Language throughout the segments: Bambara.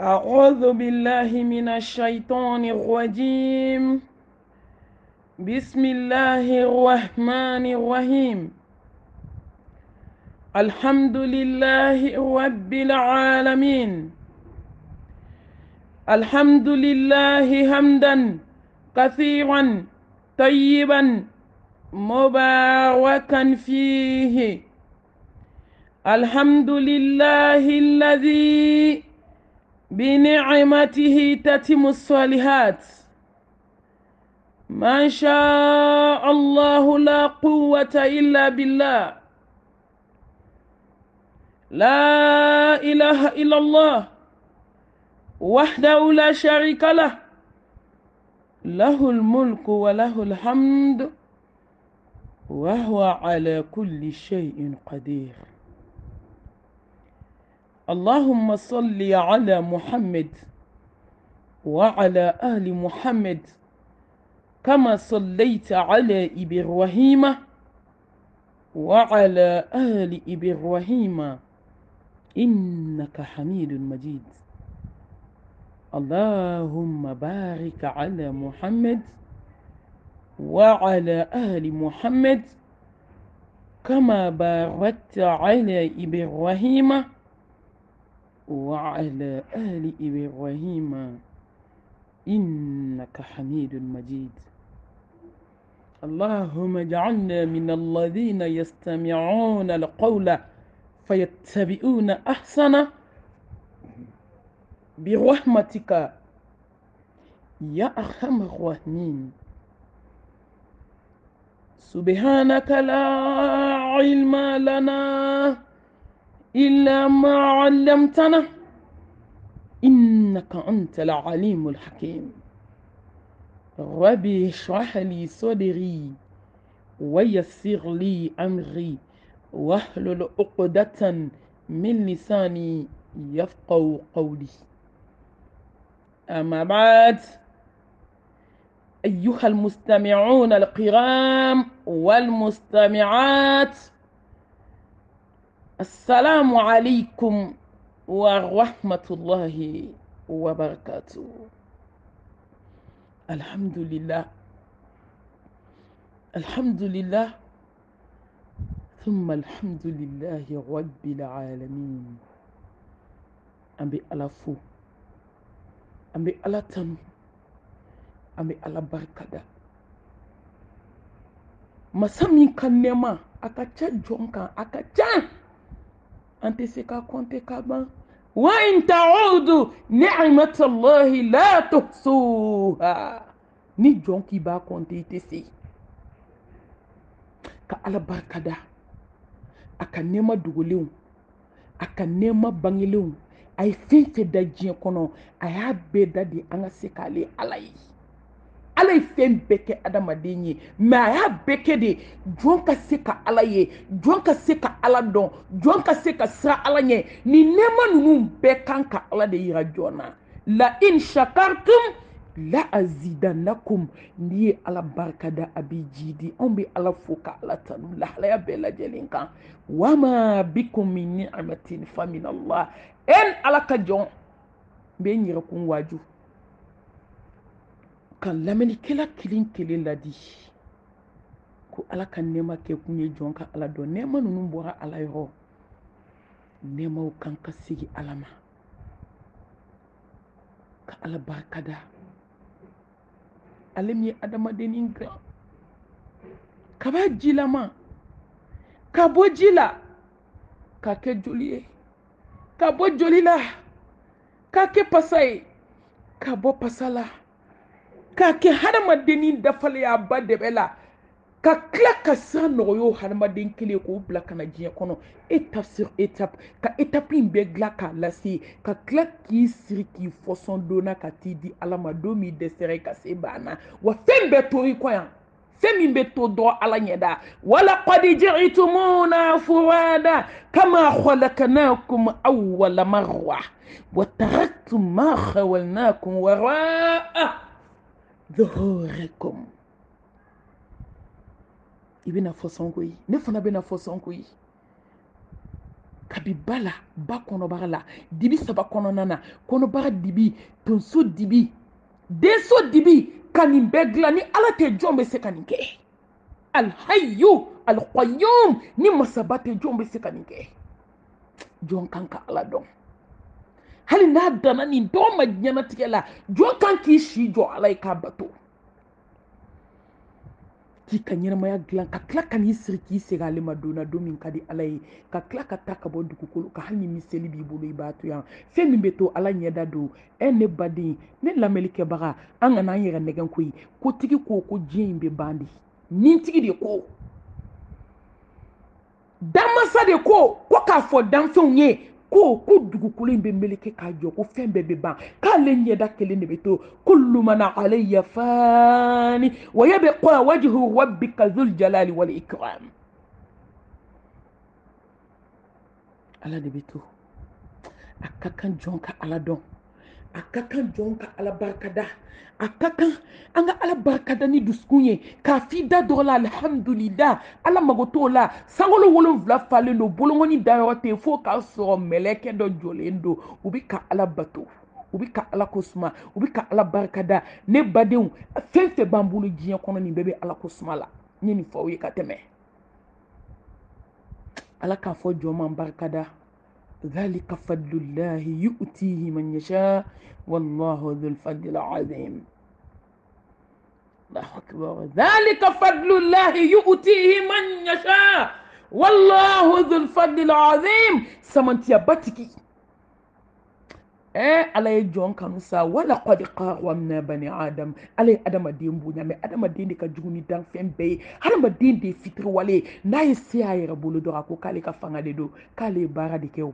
أعوذ بالله من الشيطان الرجيم. بسم الله الرحمن الرحيم. الحمد لله رب العالمين. الحمد لله حمدا كثيرا طيبا مباركا فيه. الحمد لله الذي بنعمته تتم الصالحات. ما شاء الله لا قوة إلا بالله. لا إله إلا الله وحده لا شريك له. له الملك وله الحمد وهو على كل شيء قدير. اللهم صل على محمد وعلى آل محمد كما صليت على إبراهيم وعلى آل إبراهيم إنك حميد مجيد. اللهم بارك على محمد وعلى آل محمد كما باركت على إبراهيم وعلى آل إبراهيم إنك حميد مجيد. اللهم اجعلنا من الذين يستمعون القول فيتبعون أحسنه برحمتك يا أرحم الراحمين. سبحانك لا علم لنا إلا ما علمتنا إنك أنت العليم الحكيم. ربي اشرح لي صدري ويسر لي أمري واحلل عقدة من لساني يفقهوا قولي. أما بعد، أيها المستمعون الكرام والمستمعات، السلام عليكم ورحمة الله وبركاته. الحمد لله، الحمد لله، ثم الحمد لله رب العالمين. أمبي على فو، أمبي على تنو، أمبي على بركة. Masami kanema akacha jonka akacha anteseka konte kaba wa in ta'udu ni'matallahi la tuhsuha. Ni jonki ba konte itese ka ala barkada aka nema dugulew aka nema bangelew ay fenfe da jiɲɛ kɔnɔ a y'a bɛɛ da di an ka se k'ale ala ye. Ala ye fɛn bɛɛ kɛ adamaden ye, mɛ a y'a bɛɛ kɛ de jɔn ka se ka ala ye, jɔn ka se ka ala dɔn, jɔn ka se ka siran ala ɲɛ. Nin nɛɛma ninnu bɛɛ kan ka ala de yira jɔn na. La in shakartum la azidannakum. N'i ye ala barikada a b'i ji di. Anw bɛ ala fo ka ala tanu lahalaya bɛɛ lajɛlen kan. Wa ma bikum min ni'matin fa min Allah. En ala ka jɔn n bɛ n yɛrɛ kun waaju ka lamɛnnikɛla kelen kelen ladi ko ala ka nɛɛma kɛ kun ye jɔn ka ala dɔn. Nɛɛma ninnu bɔra ala yɔrɔ, nɛɛmaw kan ka segin ala ma ka ala barikada. Ale min ye adamadennin dilan ka b'a jilama ka bɔ ji la ka kɛ joli ye, ka bɔ joli la ka kɛ pasa ye, ka bɔ pasa la ka kɛ hadamadennin dafaleya ba dɛbɛ la, ka tila ka siran nɔgɔya hadamaden kelen k'o bila ka na diɲɛ kɔnɔ étape sur étape, ka étape in bɛɛ dilan k'a lase, ka tila k'i siri k'i fɔsɔn donna ka t'i di ala ma don min dɛsɛra ka se banna. Wa fɛn bɛɛ to i kɔ yan, fɛn min bɛ to dɔn ala ɲɛda. walaqad ji'tumuna furada kama khalaqnakum awwala marra wa taraktum ma khawalnakum wara'a dhuhurikum. I bɛna fɔ sɔnko ye, ne fana bɛna fɔ sɔnko ye. kabibala ba kɔnɔbara la dibi saba kɔnɔna na kɔnɔbara dibi tonso dibi denso dibi ka nin bɛɛ dilan ni ala tɛ jɔn bɛ se ka nin kɛ alhayu alqayyum ni masaba tɛ jɔn bɛ se ka nin kɛ jɔn kan ka ala dɔn hali n'a danna nin dɔw ma diɲɛnatigɛ la jɔn kan k'i si jɔ ala ye k'a bato k'i ka ɲɛnamaya dilan ka tila ka n'i siri k'i segin ale ma donna don min ka di ala ye ka tila ka taa ka bɔ dugukolo ka hali ni miseli b'i bolo i b'a to yan fɛn min bɛ to ala ɲɛda don ne baden ne lamɛnlikɛbaga an kana an yɛrɛ nɛgɛn koyi kotigi ko ko diɲɛ in bɛ ban de nintigi de ko danmasa de ko k'a fɔ danfɛnw ye ko dugukolo in bɛ meleke k'a jɔ ko fɛn bɛɛ bɛ ban k'ale ɲɛda kelen de bɛ to kullu man alayya fani wa yabqa wajhu rabbika dhul jalali wal ikram ala de bɛ to a ka kan jɔn ka ala dɔn a ka kan jɔn ka ala barikada a ka kan an ka ala barikada ni dusukun ye k'a f'i da dɔgɔ la alhamdulillah ala mago t'o la sankolo 7 falen don bolongɔni dayɔrɔ tɛ yen fo k'a sɔrɔ mɛlɛkɛ dɔ jɔlen don u bɛ ka ala bato u bɛ ka ala ko suma u bɛ ka ala barikada ne badenw fɛn fɛn b'an bolo diɲɛ kɔnɔ nin bɛɛ bɛ ala ko suma la n ye nin fɔ aw ye ka tɛmɛ ala k'a fɔ jɔn man barikada ذلك فضل الله يؤتيه من يشاء والله ذو الفضل العظيم الله أكبر ذلك فضل الله يؤتيه من يشاء والله ذو الفضل العظيم سمنتيا باتكي ala ye jɔn kanu sa wala qad qarramna bani adam ala ye adamaden bonya mais adamaden de ka jugu ni danfɛn bɛɛ ye adamaden de ye fitiriwale n'a ye se a yɛrɛ bolo dɔrɔn a ko k'ale ka fanga de don k'ale ye baara de kɛ o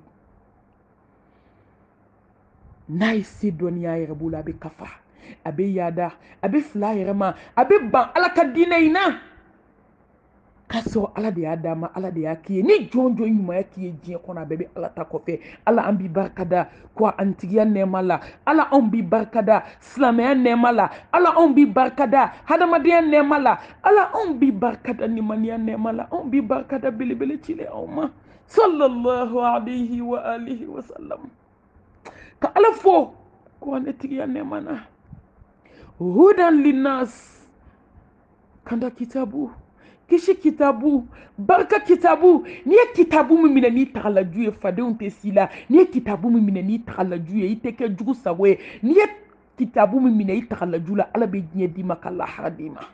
n'a ye se dɔnniya yɛrɛ bolo a bɛ kafa a bɛ yaada a bɛ fila yɛrɛ ma a bɛ ban ala ka diinɛ in na k'a sɔrɔ ala de y'a d'a ma ala de y'a k'i ye ni jɔn jɔn ɲumanya k'i ye diɲɛ kɔnɔ a bɛɛ bɛ ala ta kɔfɛ ala an b'i barikada ko an tigiya nɛɛma la ala anw b'i barikada silamɛya nɛɛma la ala anw b'i barikada hadamadenya nɛɛma la ala anw b'i barikada nimaniya nɛɛma la anw b'i barikada belebele cile aw ma sallallahu alayhi wa alihi wa sallam ka ala fo ko an tigiya nɛɛma na hudan linnas kanda kitabu kisi kitabu barika kitabu n'i ye kitabu min minɛ n'i tagalaju ye fadenw tɛ si la n'i ye kitabu min minɛ n'i tagalaju ye i tɛ kɛ jugu sago ye n'i ye kitabu min minɛ i tagalaju la ala bɛ diɲɛ d'i ma ka lahara d'i ma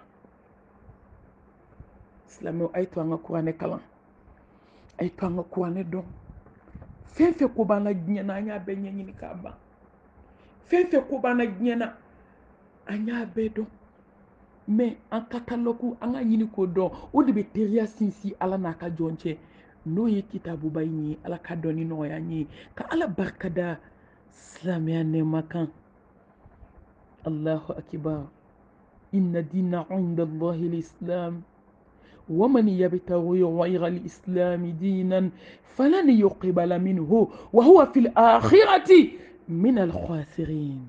silamɛw a ye to an ka kuranɛ kalan a ye to an ka kuranɛ dɔn fɛn fɛn ko b'an na diɲɛ na an y'a bɛɛ ɲɛɲini k'a ban fɛn fɛn ko b'an na diɲɛ na an y'a bɛɛ dɔn mais an katalogu an ka ɲini k'o dɔn o de bɛ teriya sinsin ala n'a ka jɔn cɛ n'o ye kitabuba in ye ala ka dɔnni nɔgɔya an ye ka ala barikada silamɛya nɛɛma kan allahu akibar inna dina inda allahi l'islam ومن يبتغي غير الإسلام دينا فلن يقبل منه وهو في الآخرة من الخاسرين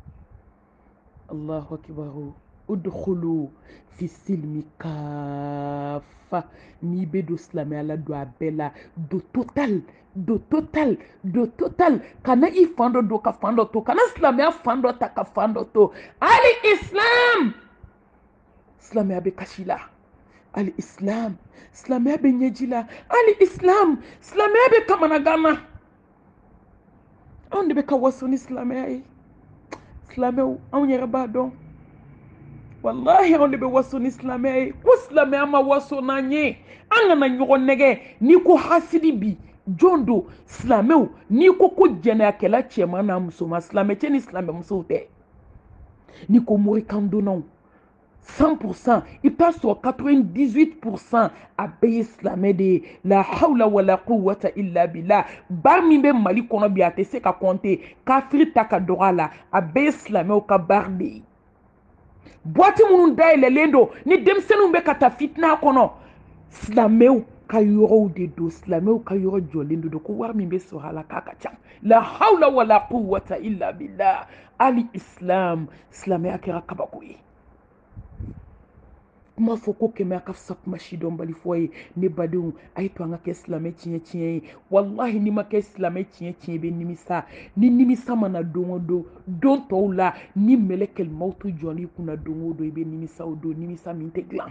الله أكبر udkhulu fi silmi kafa ni be do silamɛya la don a bɛɛ la do total kana i fan dɔ don ka fan dɔ to kana silamɛya fan dɔ ta ka fan dɔ to ali islam silamɛya bɛ kasi la ali islam silamɛya bɛ ɲɛji la ali islam silamɛya bɛ kamanagan na anw de bɛ ka waso ni silamɛya ye silamɛw anw yɛrɛ b'a dɔn wallahi anw de bɛ waso ni silamɛya ye ko silamɛya ma waso n'an ye an kana ɲɔgɔn nɛgɛ n'i ko hasidi bi jɔn don silamɛw n'i ko jɛnɛyakɛla cɛman n'a musoman silamɛcɛ ni silamɛmusow tɛ n'i ko morikan donnaw 100% i bɛ taa sɔrɔ 98% a bɛɛ ye silamɛ de ye la hawla wala quwwata illa billah bar min bɛ mali kɔnɔ bi a tɛ se ka compter kafiri ta ka dɔgɔ a la a bɛɛ ye silamɛw ka bar de ye boîte minnu dayɛlɛlen don ni denmisɛnninw bɛ ka taa fitina kɔnɔ silamɛw ka yɔrɔw de don silamɛw ka yɔrɔ jɔlen de don ko wari min bɛ sɔrɔ a la k'a ka ca la hawla wala quwwata illa billah ali islam silamɛya kɛra kabako ye kuma fɔ ko kɛmɛ a ka fisa kuma sidɔn bali fɔ ye ne badenw a ye to an ka kɛ silamɛ tiɲɛ tiɲɛ ye wallahi ni ma kɛ silamɛ tiɲɛ tiɲɛ bɛ nimisa ni nimisa mana don o don don tɔw la ni mɛlɛkɛl mawtu jɔn'i kunna don o don i bɛ nimisa o don nimisa min tɛ dilan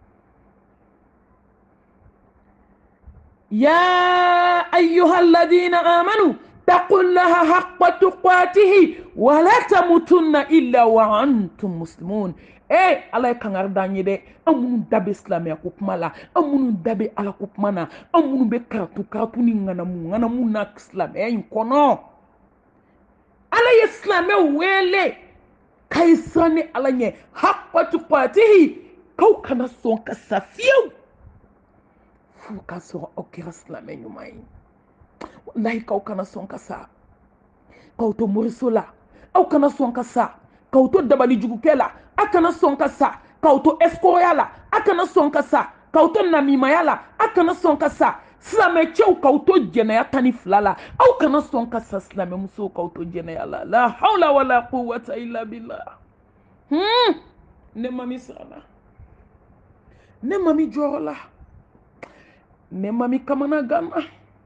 ya ayyuhal ladina amanu taqullaha haqqa tuqatihi wa la tamutunna illa wa antum muslimun ala ye kangar dan ye dɛ an minnu da bɛ silamɛya ko kuma la an minnu da bɛ ala ko kuma na an minnu bɛ karatu ni ŋanamu na silamɛya in kɔnɔ ala ye silamɛw wele k'a ye siran ni ala ɲɛ haqqa tuqatihi k'aw kana sɔn ka sa fiyewu f'u ka sɔrɔ aw kɛra silamɛ ɲuman ye wallahi k'aw kana sɔn ka sa k'aw to moriso la aw kana sɔn ka sa k'aw to dabali jugukɛ la a kana sɔn ka sa k'aw to escroya la a kana sɔn ka sa k'aw to namimaya la a kana sɔn ka sa silamɛcɛw k'aw to jɛnɛya 12 la aw kana sɔn ka sa silamɛmusow k'aw to jɛnɛya la la hawla wala quwwata illa billah ne mami siranna ne mami jɔrɔ la ne mami kamana ganna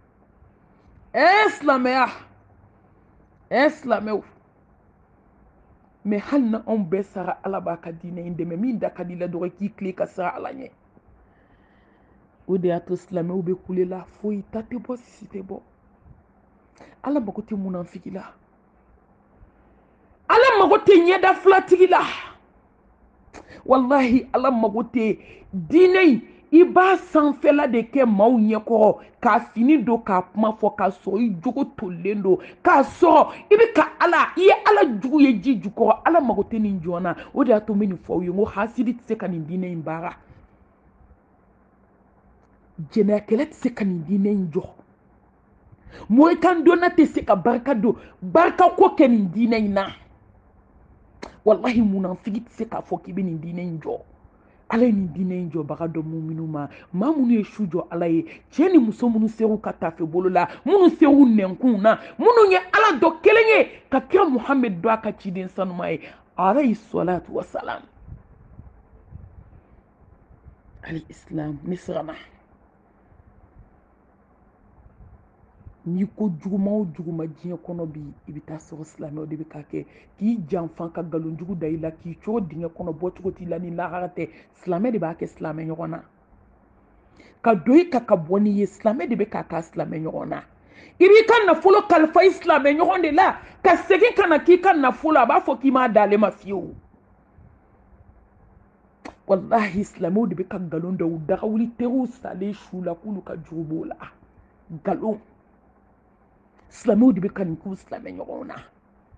silamɛya silamɛw mais hali na anw bɛɛ sara ala b'a ka diinɛ in dɛmɛ min da ka di la dɔrɔn k'i tile ka sira ala ɲɛ o de y'a to silamɛw bɛ kule la foyi ta tɛ bɔ sisi tɛ bɔ ala mago tɛ munafiki la ala mago tɛ ɲɛda filatigi la wallahi ala mago tɛ diinɛ in i b'a sanfɛla de kɛ maaw ɲɛkɔrɔ k'a fini don k'a kuma fɔ k'a sɔrɔ i jogo tolilen don k'a sɔrɔ i bɛ ka ala i ye ala jugu ye ji jukɔrɔ ala mago tɛ nin jɔn na o de y'a to n bɛ nin fɔ aw ye n ko hasidi tɛ se ka nin diinɛ in baara jɛnɛyakɛlɛ tɛ se ka nin diinɛ in jɔ morikan donna tɛ se ka barika don barika ko kɛ nin diinɛ in na wallahi munafiki tɛ se k'a fɔ k'i bɛ nin diinɛ in jɔ ala ye nin diinɛ in jɔbaga dɔ minnu ma maa minnu ye su jɔ ala ye cɛ ni muso minnu ser'u ka tafe bolo la minnu ser'u nɛnkun na minnu ye ala dɔ kelen ye ka kira muhammed dɔ a ka ciden sanuma ye alayhi salatu wasalam ali islam ne siranna n'i ko juguma o juguma diɲɛ kɔnɔ bi i bɛ taa sɔrɔ silamɛw de bɛ k'a kɛ k'i janfa ka nkalon jugu da i la k'i cogo dingɛ kɔnɔ bɔcogo t'i la ni lahara tɛ silamɛ de b'a kɛ silamɛ ɲɔgɔn na ka don i ka bɔ n'i ye silamɛ de bɛ k'a k'a silamɛ ɲɔgɔn na i b'i ka nafolo kalifa i silamɛ ɲɔgɔn de la ka segin ka na k'i ka nafolo a b'a fɔ k'i m'a d'ale ma fiyewu wallahi silamɛw de bɛ ka nkalon da u dagawuli teriw salen su la k'olu ka jugu b'o la nkalon silamɛw de bɛ ka nin k'u silamɛ ɲɔgɔnw na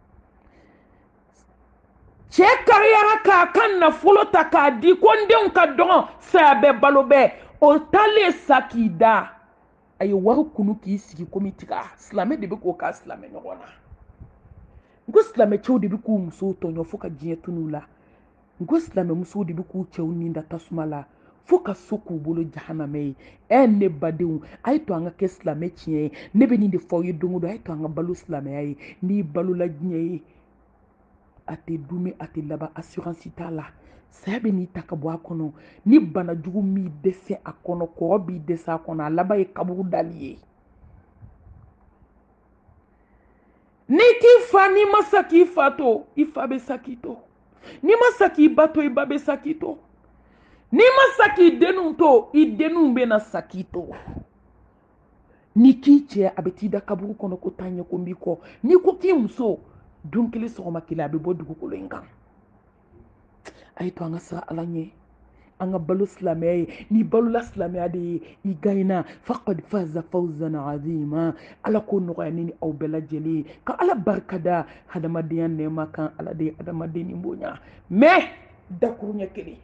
cɛ kariyara k'a ka nafolo ta k'a di ko n denw ka dɔgɔn saya bɛɛ balo bɛɛ o taalen sa k'i da a ye wari kunu k'i sigi komi tiga silamɛ de bɛ k'o k'a silamɛ ɲɔgɔn na n ko silamɛcɛw de bɛ k'u musow tɔɲɔ fo ka diɲɛ tunun la n ko silamɛmusow de bɛ k'u cɛw nin da tasuma la fo ka so k'u bolo jahanamɛ ye ne badenw a ye to an ka kɛ silamɛ tiɲɛ ye ne bɛ nin de fɔ aw ye don o don a ye to an ka balo silamɛya ye n'i balola diɲɛ ye a tɛ dumi a tɛ laban assurance t'a la saya bɛ n'i ta ka bɔ a kɔnɔ ni bana jugu m'i dɛsɛ a kɔnɔ kɔgɔ b'i dɛsɛ a kɔnɔ a laban ye kaburu dali ye n'i k'i fa n'i ma sa k'i fa to i fa bɛ sa k'i to n'i ma sa k'i ba to i ba bɛ sa k'i to n'i ma sa k'i denw to i denw bɛ na sa k'i to n'i k'i cɛ a bɛ t'i da kaburu kɔnɔ ko taa ɲɛ ko n b'i kɔ n'i ko k'i muso don kelen sɔgɔma kelen a bɛ bɔ dugukolo in kan a ye to an ka siran ala ɲɛ an ka balo silamɛya ye n'i balola silamɛya de ye i gagnera faqad faza fawzan azima ala ko nɔgɔya ne ni aw bɛɛ lajɛlen ye ka ala barikada hadamadenya nɛɛma kan ala de ye adamaden nin bonya mais dakuru ɲɛ kelen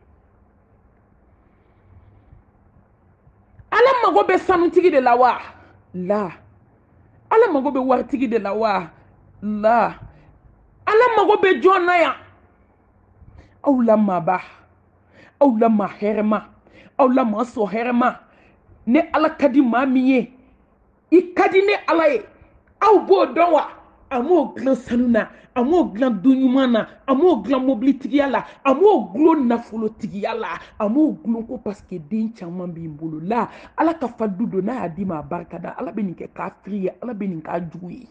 ala mago bɛ sanutigi de la wa la ala mago bɛ waritigi de la wa la ala mago bɛ jɔn na yan aw la maaba aw la maa hɛrɛma aw la maa sɔ hɛrɛma ne ala ka di maa min ye i ka di ne ala ye aw b'o dɔn wa amo glan sanuna amo glan dunyumana amo glan mobilitigiya la amo glo nafolotigiya la amo glo ko parce que den caman b'i bolo la ala ka fadu do n'a y'a di ma barika da ala bɛ nin kɛ kafiri ye ala bɛ nin k'a jugu ye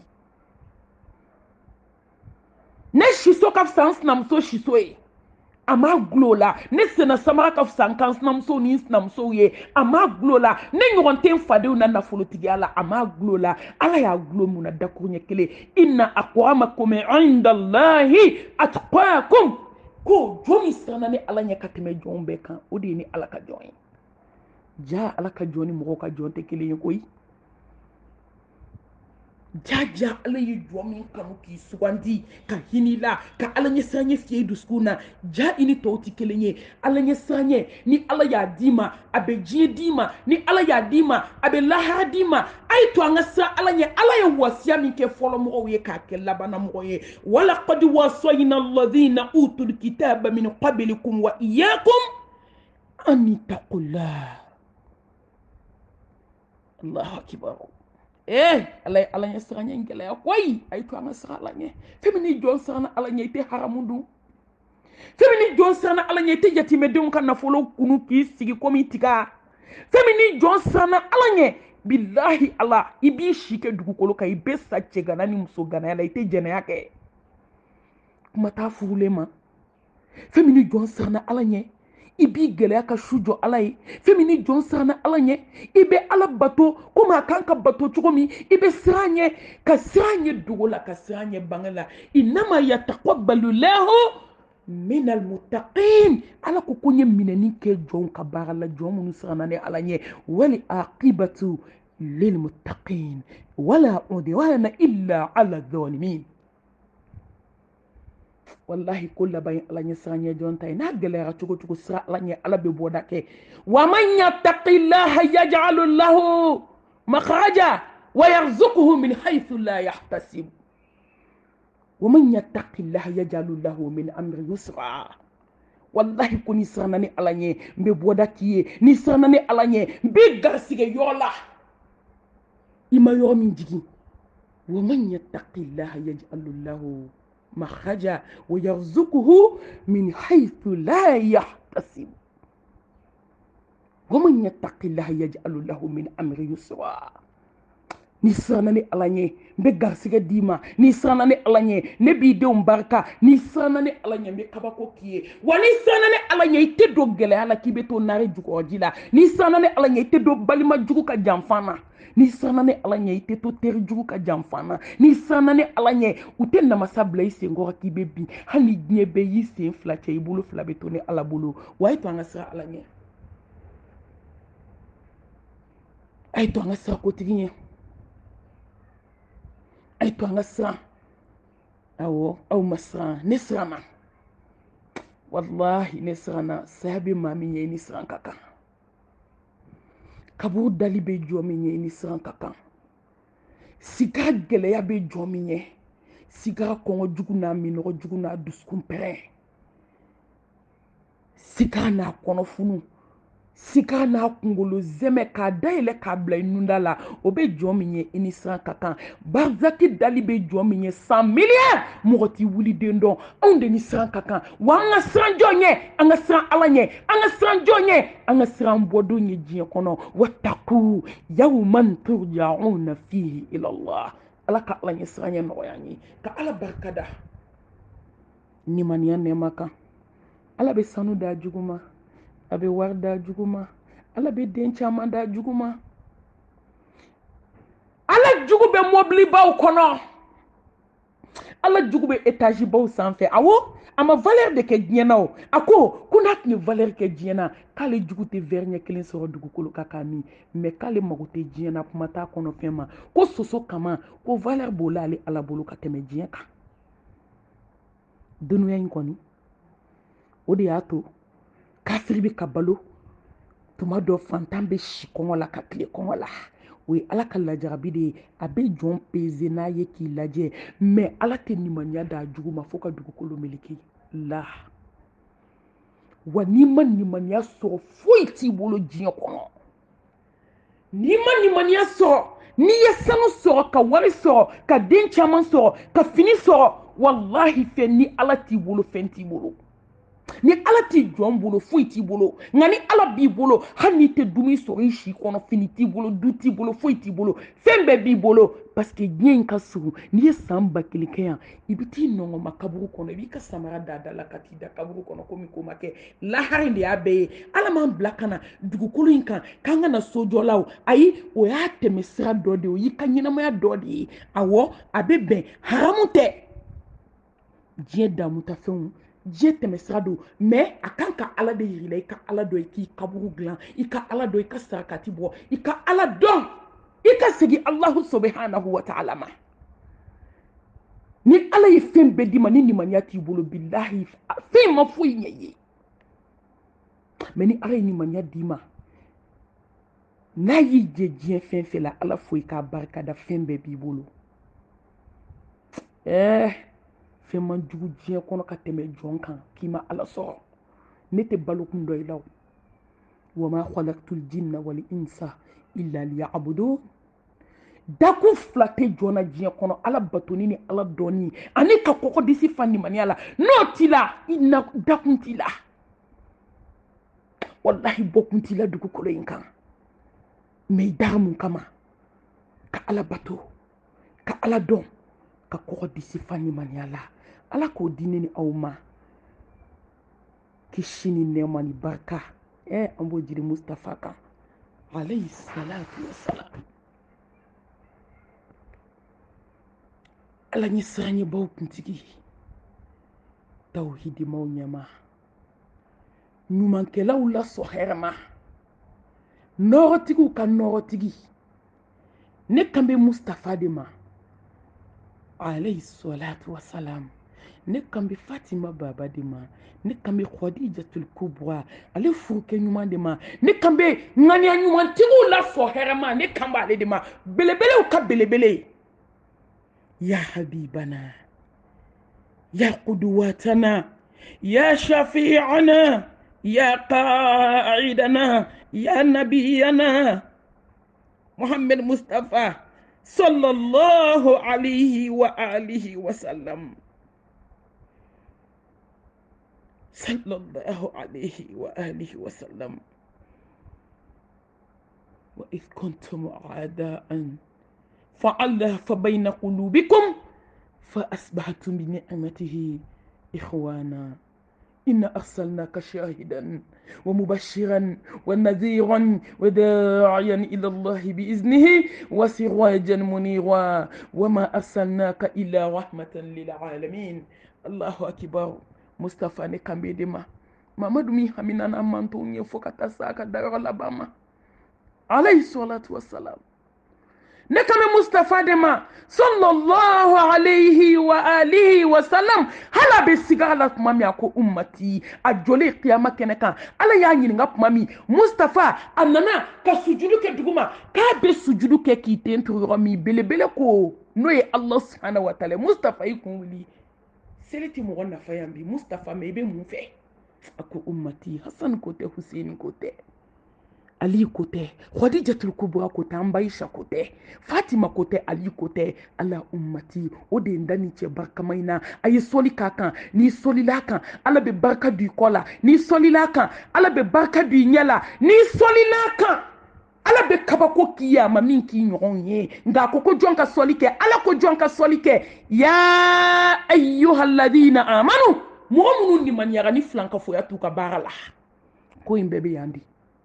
ne siso ka fisa n sinamuso siso ye a ma gulɔ la ne sena samara ka fisa n kan sinamuso ni n sinamusow ye a ma gulɔ la ne ɲɔgɔn tɛ n fadenw na nafolotigiya la a ma gulɔ la ala y'a gulɔ mun na dakuru ɲɛ kelen inna aqwamakum inda allahi atqakum ko jɔn min siranna ni ala ɲɛ ka tɛmɛ jɔnw bɛɛ kan o de ye ni ala ka jɔn ye ja ala ka jɔn ni mɔgɔw ka jɔn tɛ kelen ye koyi jaja ala ye jɔn min kanu k'i sugandi ka hin'i la ka ala ɲɛ siranɲɛ fiyɛ i dusukun na ja i ni tɔw tɛ kelen ye ala ɲɛ siranɲɛ ni ala y'a d'i ma a bɛ diɲɛ d'i ma ni ala y'a d'i ma a bɛ lahara d'i ma a ye to an ka siran ala ɲɛ ala ye wasiya min kɛ fɔlɔ mɔgɔw ye k'a kɛ labanna mɔgɔ ye walaqad wasayna alladhina utul kitaba min qablikum wa iyyakum an ittaqullah allahu akbar ala ɲɛ siranɲɛ in gɛlɛya koyi a ye to an ka siran ala ɲɛ fɛn min ni jɔn siranna ala ɲɛ i tɛ haramu dun fɛn min ni jɔn siranna ala ɲɛ i tɛ yatimɛdenw ka nafolo kunu k'i sigi komi tiga fɛn min ni jɔn siranna ala ɲɛ bilahi ala i b'i si kɛ dugukolo kan i bɛ sa cɛ gana ni muso ganaya la i tɛ jɛnɛya kɛ kuma t'a furulen ma fɛn min ni jɔn siranna ala ɲɛ i b'i gɛlɛya ka su jɔ ala ye fɛn min ni jɔn siranna ala ɲɛ i bɛ ala bato komi a kan ka bato cogo min i bɛ siran ɲɛ ka siran ɲɛ dogo la ka siran ɲɛ bange la innama yataqabbalu lahu minal muttaqin ala ko n ye minɛni kɛ jɔnw ka baara la jɔn minnu siranna ni ala ɲɛ wali aqibatu lil muttaqin wala udwana illa ala dhalimin wallahi ko laban ala ɲɛ siran ɲɛ jɔn ta ye n'a gɛlɛyara cogo cogo siran ala ɲɛ ala bɛ bɔda kɛ wa man yattaqillaha yaj'alu lahu makhraja wa yarzuquhu min haythu la yahtasib wa man yattaqillaha yaj'alu lahu min amri yusra wallahi ko ni siranna ni ala ɲɛ n bɛ bɔda k'i ye ni siranna ni ala ɲɛ n bɛ garisɛgɛ yɔrɔ la i ma yɔrɔ min jigin wa man yattaqillaha yaj'alu lahu مخرجا ويرزقه من حيث لا يحتسب ومن يتق الله يجعل له من أمر يسرا ni siranna ni ala ɲɛ n bɛ garisɛgɛ d'i ma ni siranna ni ala ɲɛ ne b'i denw barika ni siranna ni ala ɲɛ n bɛ kabako k'i ye wa ni siranna ni ala ɲɛ i tɛ don gɛlɛya la k'i bɛ to nari jukɔrɔji la ni siranna ni ala ɲɛ i tɛ don balima jugu ka janfan na ni siranna ni ala ɲɛ i tɛ to teri jugu ka janfan na ni siranna ni ala ɲɛ u tɛ namasa bila i sen kɔrɔ k'i bɛ bin hali ni diɲɛ bɛɛ y'i sen fila cɛ i bolo fila bɛ to ni ala bolo wa a ye to an ka siran ala ɲɛ a ye to an ka siran kotigi ɲɛ a ye to an ka siran awɔ aw ma siran ne siranna wallahi ne siranna saya bɛ maa min ye ni siran ka kan kabo dali bɛ jɔ min ye ni siran ka kan siga gɛlɛya bɛ jɔ min ye siga kɔngɔ jugu n'a minɔgɔ jugu n'a dusukun pɛrɛn siga n'a kɔnɔfunu siga n'a kunkolo zɛmɛ k'a dayɛlɛ k'a bila i nunda la o bɛ jɔ min ye i ni siran ka kan barzaki dali bɛ jɔ min ye 100 miliyari mɔgɔ t'i wuli den dɔn anw de ni siran ka kan wa an ka siran jɔn ɲɛ an ka siran ala ɲɛ an ka siran jɔn ɲɛ an ka siran bɔdon ye diɲɛ kɔnɔ wattaqu yawman turja'una fihi ila Allah ala ka ala ɲɛ siran ɲɛ nɔgɔya an ye ka ala barika da nimaniya nɛɛma kan ala bɛ sanu da jugu ma a bɛ wari da jugu ma ala bɛ den caman da jugu ma ala jugu bɛ mɔbilibaw kɔnɔ ala jugu bɛ etazi baw sanfɛ awɔ a ma valeur de kɛ diɲɛ na o a ko n'a tun ye valeur kɛ diɲɛ na k'ale jugu tɛ verre ɲɛ kelen sɔrɔ dugukolo kan k'a min mais k'ale mago tɛ diɲɛ na kuma t'a kɔnɔ fɛn ma ko soso kama ko valeur b'o la ale ala bolo ka tɛmɛ diɲɛ kan dunuya in kɔni o de y'a to kafiri bɛ ka balo tuma dɔ fantan bɛ si kɔngɔ la ka tile kɔngɔ la o ye ala ka lajarabi de ye a bɛ jɔn peze n'a ye k'i lajɛ mais ala tɛ nimaniya d'a jugu ma fo ka dugukolo meleke la wa n'i ma nimaniya sɔrɔ foyi t'i bolo diɲɛ kɔnɔ Ni maniya sɔrɔ n'i ye sanu sɔrɔ ka wari sɔrɔ ka den caman sɔrɔ ka fini sɔrɔ wallahi fɛn ni ala t'i bolo fɛn t'i bolo ni ala t'i jɔn bolo foyi t'i bolo nka ni ala b'i bolo hali n'i tɛ dumuni sɔrɔ i si kɔnɔ fini t'i bolo du t'i bolo foyi t'i bolo fɛn bɛɛ b'i bolo parce que diɲɛ in ka surun n'i ye san 1000 kɛ yan i bɛ t'i nɔngɔma kaburu kɔnɔ i b'i ka samara da la ka t'i da kaburu kɔnɔ komi ko ma kɛ lahara in de y'a bɛɛ ye ala m'an bila ka na dugukolo in kan k'an ka na sojɔlaw ayi o y'a tɛmɛ sira dɔ de ye o y'i ka ɲɛnamaya dɔ de ye awɔ a bɛ bɛn haramu tɛ diɲɛ damutafɛnw diɲɛ tɛmɛsira don mais a kan ka ala de yir'i la i ka ala dɔn i k'i kaburu dilan i ka ala dɔn i ka sarakati bɔ i ka ala dɔn i ka segin alahu subhanahu wa ta'ala ma ni ala ye fɛn bɛɛ d'i ma ni nimaniya t'i bolo billahi fɛn ma foyi ɲɛ i ye mais ni ala ye nimaniya d'i ma n'a y'i jɛ diɲɛ fɛn fɛn la ala fo i k'a barikada fɛn bɛɛ b'i bolo fɛn man jugu diɲɛ kɔnɔ ka tɛmɛ jɔn kan k'i ma ala sɔrɔ ne tɛ balokun dɔ i la wa ma khalaqtul jinna wal insa illa liya'budun dakun fila tɛ jɔn na diɲɛ kɔnɔ ala batoni ni ala dɔɔni ani ka kɔkɔ disi fa nimaniya la n'o t'i la dakun t'i la wallahi bɔkun t'i la dugukolo in kan mais i dara mun kama ka ala bato ka ala dɔn ka kɔkɔ disi fa nimaniya la ala k'o di ne ni aw ma kisi ni nɛɛma ni barika an b'o jiri mustafa kan alayhi salatu wassalam ala ɲɛ siranɲɛbaw kuntigi tawhidimaw ɲɛma ɲumankɛlaw la sɔn hɛrɛ ma nɔɔrɔtigiw ka nɔɔrɔtigi ne kan bɛ mustafa de ma alayhi salatu wassalam ne kan bɛ fatima baba de ma ne kan bɛ khadijatul kubra ale furukɛ ɲuman de ma ne kan bɛ ŋaniya ɲumantigiw la sɔn hɛrɛ ma ne kan b'ale de ma belebelew ka belebele ya habibana ya qudwatana ya shafi'ana ya qa'idana ya nabiyana muhammad mustafa sallallahu alayhi wa alihi wa sallam sallallahu alayhi wa alihi wa sallam wa idh kuntum a'da'an fa'alafa bayna qulubikum fa asbahtum bi ni'matihi ikhwana inna arsalnaka shahidan wa mubashiran wa nadhiran wa da'iyan ila Allah bi iznihi wa sirajan munira wa ma arsalnaka illa rahmatan lil alamin Allahu akbar Mustafa ne kambe de ma Mamadu mi hamina na manto nye fo kata saka dara labama alayhi salatu wassalam ne kame Mustafa de ma sallallahu alayhi wa alihi wa sallam hala be sigala kuma mi ako ummati a jole qiyama kene kan ala ya ɲininga kuma mi Mustafa anana ka sujudu ke duguma ka be sujudu ke ki tentu yɔrɔ mi belebele ko no ye Allah subhanahu wa ta'ala Mustafa i kun wuli seliti mɔgɔ nafa yan bi Mustafa me i be mun fɛ ako ummati Hasan ko tɛ Huseini ko tɛ Ali ko tɛ Khadijatul Kubra ko tɛ an Aisha ko tɛ Fatima ko tɛ Ali ko tɛ ala ummati o de nda ni cɛ barikama in na a ye sɔli k'a kan n'i sɔlila kan ala bɛ barika don i kɔ la n'i sɔlila kan ala bɛ barika don i ɲɛ la n'i sɔlila kan ala bɛ kabako k'i ye a ma min k'i ɲɔgɔn ye nka a ko jɔn ka sɔli kɛ ala ko jɔn ka sɔli kɛ ya ayyuhalladhina amanu mɔgɔ minnu limaniyara ni filankafoya t'u ka baara la ko in bɛɛ bɛ yan di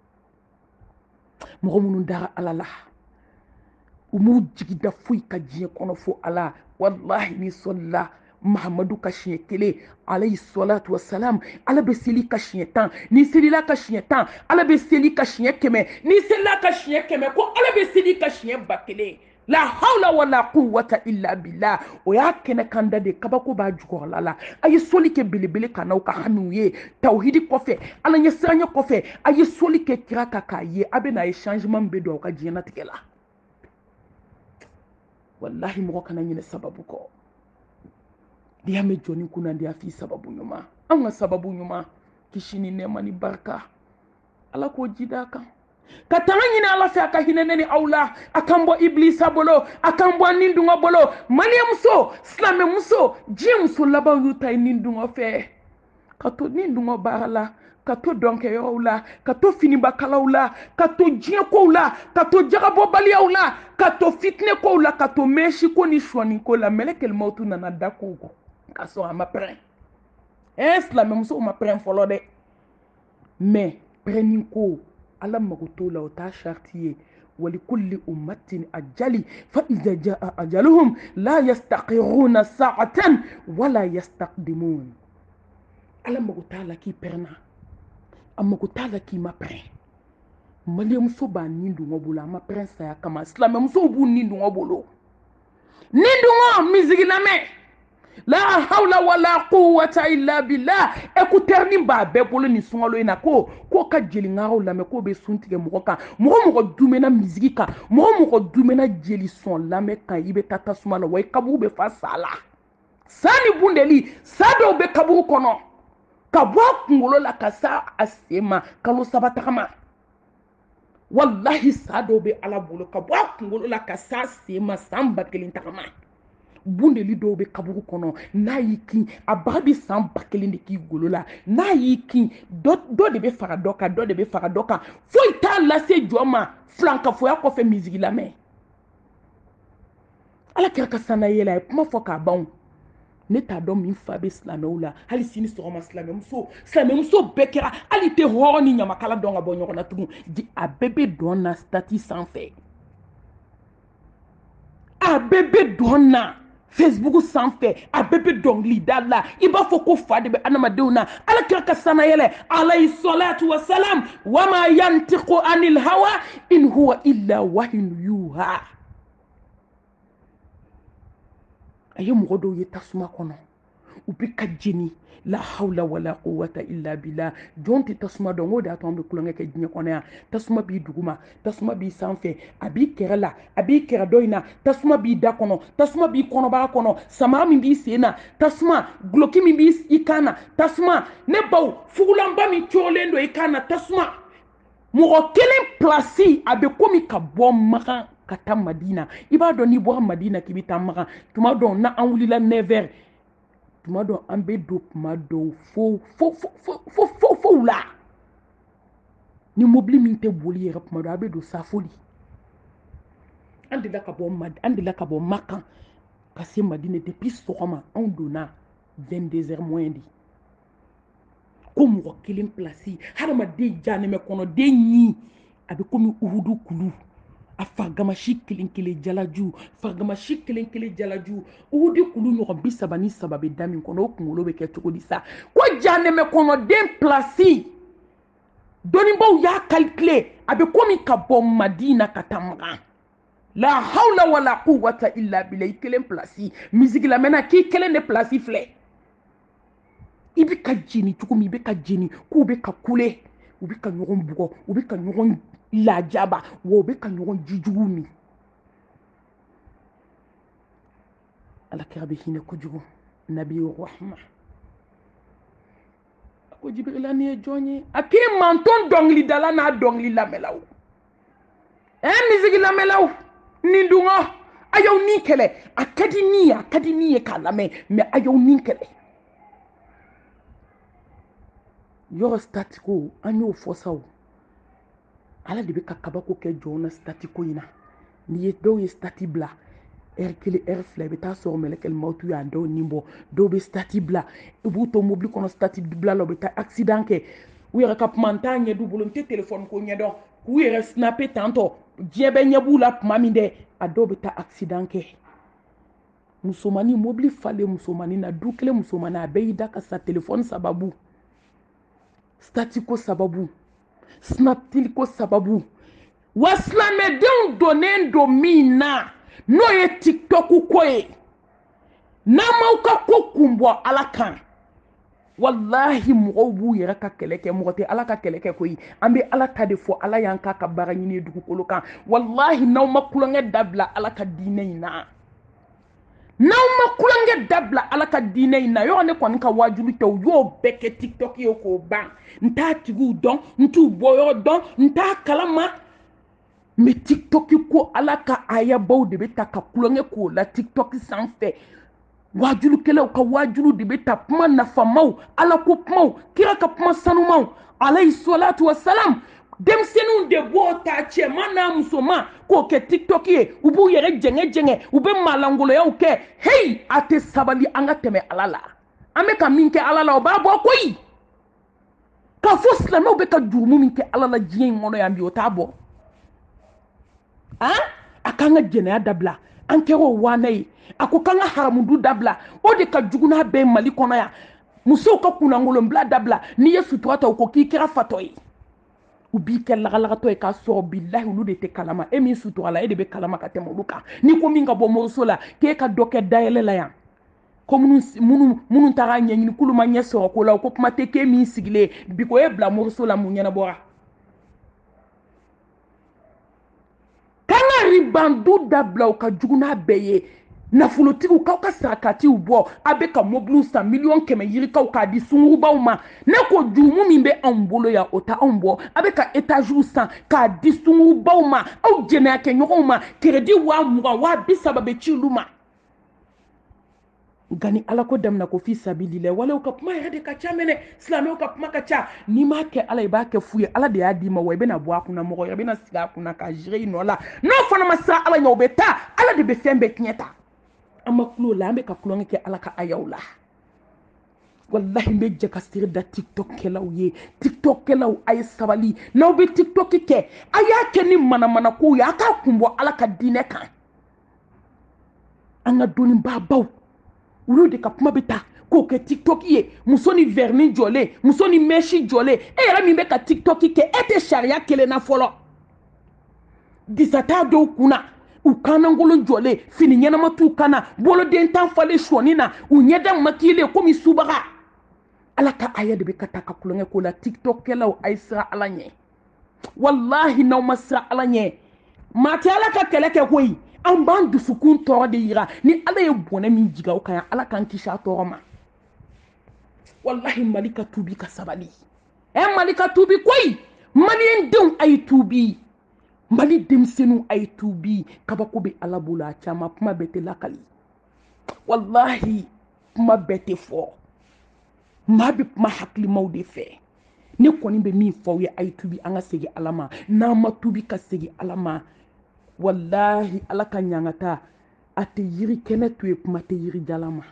mɔgɔ minnu dara ala la u m'u jigida foyi ka diɲɛ kɔnɔ fo ala wallahi ni sɔlila Mahamadu ka siɲɛ kelen alayhi salatu wassalam ala bɛ seli ka siɲɛ 10 ni selila ka siɲɛ 10 ala bɛ seli ka siɲɛ 100 ni selila ka siɲɛ 100 ko ala bɛ seli ka siɲɛ 1000 la hawla wala quwwata illa billah o y'a kɛnɛ kanda de kabako b'a jukɔrɔla la a ye sɔli kɛ belebele ka n'aw ka hamiw ye tawhidi kɔfɛ ala ɲɛ siranya kɔfɛ a ye sɔli kɛ kira kan k'a ye a bɛ na ye changement bɛ don aw ka diɲɛlatigɛ la wallahi mɔgɔ kana ɲinɛ sababu kɔ n'i y'a mɛn jɔnni kunna n'i y'a f'i sababu ɲuman an ka sababu ɲuman kisi ni nɛɛma ni barika ala k'o ji d'a kan ka tanga ɲini ala fɛ a ka hinɛ ne ni aw la a kan bɔ iblisa bolo a kan bɔ nin dungɔ bolo maliyɛmuso silamɛmuso diɲɛ muso laban y'u ta ye nin dungɔ fɛ ka to nin dungɔ baara la ka to dɔnkɛyɔrɔw la ka to finibakalaw la ka to diɲɛ kow la ka to jagabɔbaliyaw la ka to fitinɛ kow la ka to mɛsi ko ni sɔni ko la mɛlɛkɛl mawutu nana da kow kɔ ka sɔrɔ a ma pɛrɛn silamɛmusow ma pɛrɛn fɔlɔ dɛ mais pɛrɛnni ko ala mago t'o la o t'a sharti ye ولكل أمة أجل فإذا جاء أجلهم لا يستقرون ساعة ولا يستقدمون ala mago t'a la k'i pɛrɛnna a mago t'a la k'i ma pɛrɛn maliyɛmuso b'a nin dungɔ bolo a ma pɛrɛn saya kama silamɛmusow b'u nin dungɔ bolo nin dungɔ misigi lamɛn la hawla wala quwwata illa billah écouteur ni b'a bɛɛ bolo ni sunkalo in na ko ka jeliŋaraw lamɛn k'o bɛ sun tigɛ mɔgɔ kan mɔgɔ dumɛna misigi kan mɔgɔ dumɛna jeli sɔn lamɛn kan i bɛ taa tasuma la wa i kaburu bɛ fa sa la sa ni bundeli sa dɔw bɛ kaburu kɔnɔ ka bɔ a kunkolo la ka sa a sen ma kalo 3 tagama wallahi sa dɔw bɛ ala bolo ka bɔ a kunkolo la ka sa a sen ma san 1000 tagama bundeli dɔw bɛ kaburu kɔnɔ n'a y'i kin a baga bɛ san 1000 de k'i golo la n'a y'i kin dɔ de bɛ fara dɔ kan dɔ de bɛ fara dɔ kan foyi t'a lase jɔ ma filankafoya kɔfɛ misigi lamɛn ala kɛra ka sanayɛlɛ a ye kuma fɔ k'a ban ne t'a dɔn min fa bɛ silamɛw la hali sini sɔgɔma silamɛmuso bɛɛ kɛra hali tɛ hɔrɔn ni ɲamakala dɔn ka bɔ ɲɔgɔn na tugun a bɛɛ bɛ dɔn na stati sanfɛ a bɛɛ bɛ dɔn na Facebook sanfɛ a bɛɛ bɛ dɔnkilida la i b'a fɔ ko fa de bɛ adamadenw na ala kɛra ka sanayɛlɛ alayhi salatu wa salam wa ma yantiqu anil hawa in huwa illa wahyun yuha a ye mɔgɔ dɔw ye tasuma kɔnɔ u bɛ ka jeni la hawla wala quwwata illa billah jɔn tɛ tasuma dɔn o de y'a to an bɛ kulonkɛ kɛ diɲɛ kɔnɔ yan tasuma b'i duguma tasuma b'i sanfɛ a b'i kɛrɛ la a b'i kɛrɛ dɔ in na tasuma b'i da kɔnɔ tasuma b'i kɔnɔbara kɔnɔ samara min b'i sen na tasuma guloki min b'i i kan na tasuma ne baw fugulanba min cɔrɔlen don i kan na tasuma mɔgɔ kelen plasi a bɛ komi ka bɔ Makan ka taa Madina i b'a dɔn n'i bɔra Madina k'i bɛ taa Makan tuma dɔn na an wulila 9h tuma dɔn an bɛ don tuma dɔw fo la ni mobili min tɛ boli yɛrɛ tuma dɔn a bɛ don safoli an delila ka bɔ Makan ka se Madina depuis sɔgɔma anw donna 22h moins de ko mɔgɔ kelen plasi hadamaden janɛmɛ kɔnɔ den ɲi a bɛ komi uhudu kulu a fargamasi kelen jalaju fargamasi kelen jalaju uhudu kulu ɲɔgɔn 33 bɛ da min kɔnɔ o kunkolo bɛ kɛ cogo di sa ko janɛmɛ kɔnɔ den plasi dɔnnibaw y'a calculer a bɛ komi ka bɔ Madina ka taa Makan la hawla wala quwwata illa billah i kelen plasi misigi lamɛnna k'i kelen de plasi filɛ i bɛ ka jeni cogo min i bɛ ka jeni k'u bɛ ka kule u bɛ ka ɲɔgɔn bugɔ u bɛ ka ɲɔgɔn lajaba wa u bɛ ka ɲɔgɔn jijugu min ala kɛra bɛ hinɛ kojugu nabi rahma a ko Jibirila ni ye jɔn ye a k'i manton dɔnkilidala n'a dɔnkili lamɛnlaw misigi lamɛnlaw nin dungɔ a y'aw ni kɛlɛ a ka di ni ye k'a lamɛn mais a y'aw ni kɛlɛ yɔrɔ statiko an y'o fɔ sa o ala de bɛ ka kabako kɛ jɔn na statiko in na n'i ye dɔw ye stati bila heure 1 heure 2 i bɛ taa sɔrɔ mɛlɛkɛl mawutu y'a dɔw nin bɔ dɔw bɛ stati bila u b'u to mobili kɔnɔ stati bila la u bɛ taa accident kɛ u yɛrɛ ka kuma n t'a ɲɛ d'u bolo n tɛ téléphone ko ɲɛdɔn k'u yɛrɛ snapper tantɔ diɲɛ bɛ ɲɛ b'u la tuma min dɛ a dɔw bɛ taa accident kɛ musomanin mobili falen musomanin na du kelen musomanin a bɛɛ y'i da ka sa téléphone sababu statiko sababu snaptiliko sababu wa silamɛdenw donnen don min na n'o ye tiktok ko ye n'an m'aw ka ko kun bɔ ala kan wallahi mɔgɔw b'u yɛrɛ ka kɛlɛ kɛ mɔgɔ tɛ ala ka kɛlɛ kɛ koyi an bɛ ala ta de fɔ ala y'an k'a ka baara ɲini dugukolo kan wallahi n'aw ma kulonkɛ dabila ala ka diinɛ in na n'aw ma kulonkɛ dabila ala ka diinɛ in na yɔrɔ ne kɔni ka wajulu tɛ u y'o bɛɛ kɛ tiktok ye k'o ban n t'a tigiw dɔn n t'u bɔyɔrɔ dɔn n t'a kalama mais tiktok ko ala ka ayabaw de bɛ ta ka kulonkɛ k'o la tiktok sanfɛ wajulukɛlaw ka wajulu de bɛ ta kuma nafamaw ala ko kumaw kira ka kuma sanumaw alayhi salatu wasalam denmisɛnninw de b'o ta cɛman n'a musoman k'o kɛ tiktok ye u b'u yɛrɛ jɛngɛ u bɛ malangoloyaw kɛ hey a tɛ sabali an ka tɛmɛ ala la an bɛ ka min kɛ ala la o b'a bɔ koyi k'a fɔ silamɛw bɛ ka jurumu min kɛ ala la diɲɛ in kɔnɔ yan bi o t'a bɔ a k'an ka jɛnɛya dabila an kɛra o waana ye a ko k'an ka haramudu dabila o de ka jugu n'a bɛɛ mali kɔnɔ yan musow ka kunnankolonbila dabila n'i ye sutura ta u ko k'i kɛra fatɔ ye u b'i kɛ lagalagatɔ ye k'a sɔrɔ bilahi olu de tɛ kalama e min sutura la e de bɛ kalama ka tɛmɛ olu kan n'i ko min ka bɔ moriso la k'e ka dɔ kɛ dayɛlɛ la yan ko minnu taara ɲɛɲini k'olu ma ɲɛ sɔrɔ ko la o ko kuma tɛ k'e min sigilen bi ko e bila moriso la mun ɲɛnabɔra k'an ka ribandu dabila o ka jugu n'a bɛɛ ye nafolotigiw k'aw ka sarakatiw bɔ a bɛ ka mobiliw san miliyɔn 100 yirikaw k'a di sungurubaw ma ne ko jurumu min bɛ anw bolo yan o tɛ anw bɔ a bɛ ka etaziw san k'a di sungurubaw ma aw jɛnɛya kɛ ɲɔgɔnw ma keredi 20,000 30 bɛ ci olu ma nka ni ala ko damina ko fi sabilila walaw ka kuma yɛrɛ de ka ca mɛnɛ silamɛw ka kuma ka ca n'i m'a kɛ ala i b'a kɛ fu ye ala de y'a d'i ma wa i bɛna bɔ a kunna mɔgɔ wɛrɛ bɛna sigi a kunna k'a jire i nɔ la n'o fana ma siran ala ɲɛ o bɛ taa ala de bɛ fɛn bɛɛ tiɲɛ ta an ma kulo la an bɛ ka kulonkɛ kɛ ala ka ayaw la wallahi n bɛ jɛ ka siri da tiktok kɛlaw ye tiktok kɛlaw a ye sabali n'aw bɛ tiktok kɛ a y'a kɛ ni manamana kow ye a k'a kun bɔ ala ka diinɛ kan an ka dɔnnibaabaw olu de ka kuma bɛ ta k'o kɛ tiktok ye muso ni verni jɔlen muso ni mèche jɔlen e yɛrɛ min bɛ ka tiktok kɛ e tɛ sariya kelen na fɔlɔ disa t'a dɔw kunna u kanangolo jɔlen fini ɲɛnama t'u kana boloden tan falen sɔni na u ɲɛda makilen komi subaga ala ka aya de bɛ ka taa ka kulonkɛ k'o la tiktok kɛlaw a ye siran ala ɲɛ wallahi n'aw ma siran ala ɲɛ maa tɛ ala ka kɛlɛ kɛ koyi an b'an dusukun tɔɔrɔ de yira ni ala ye bɔnɛ min jigin aw kan yan ala k'an kisi a tɔɔrɔ ma wallahi mali ka tuubi ka sabali mali ka tuubi koyi maliyɛndenw a ye tuubi mali denmisɛnninw a ye tuubi kabako bɛ ala bolo a caman kuma bɛɛ tɛ lakali wallahi kuma bɛɛ tɛ fɔ maa bɛ kuma hakilimaw de fɛ ne kɔni bɛ min fɔ aw ye a ye tuubi an ka segin ala ma n'an ma tuubi ka segin ala ma wallahi ala ka ɲangata a tɛ yiri kɛnɛ to ye kuma tɛ yiri jala ma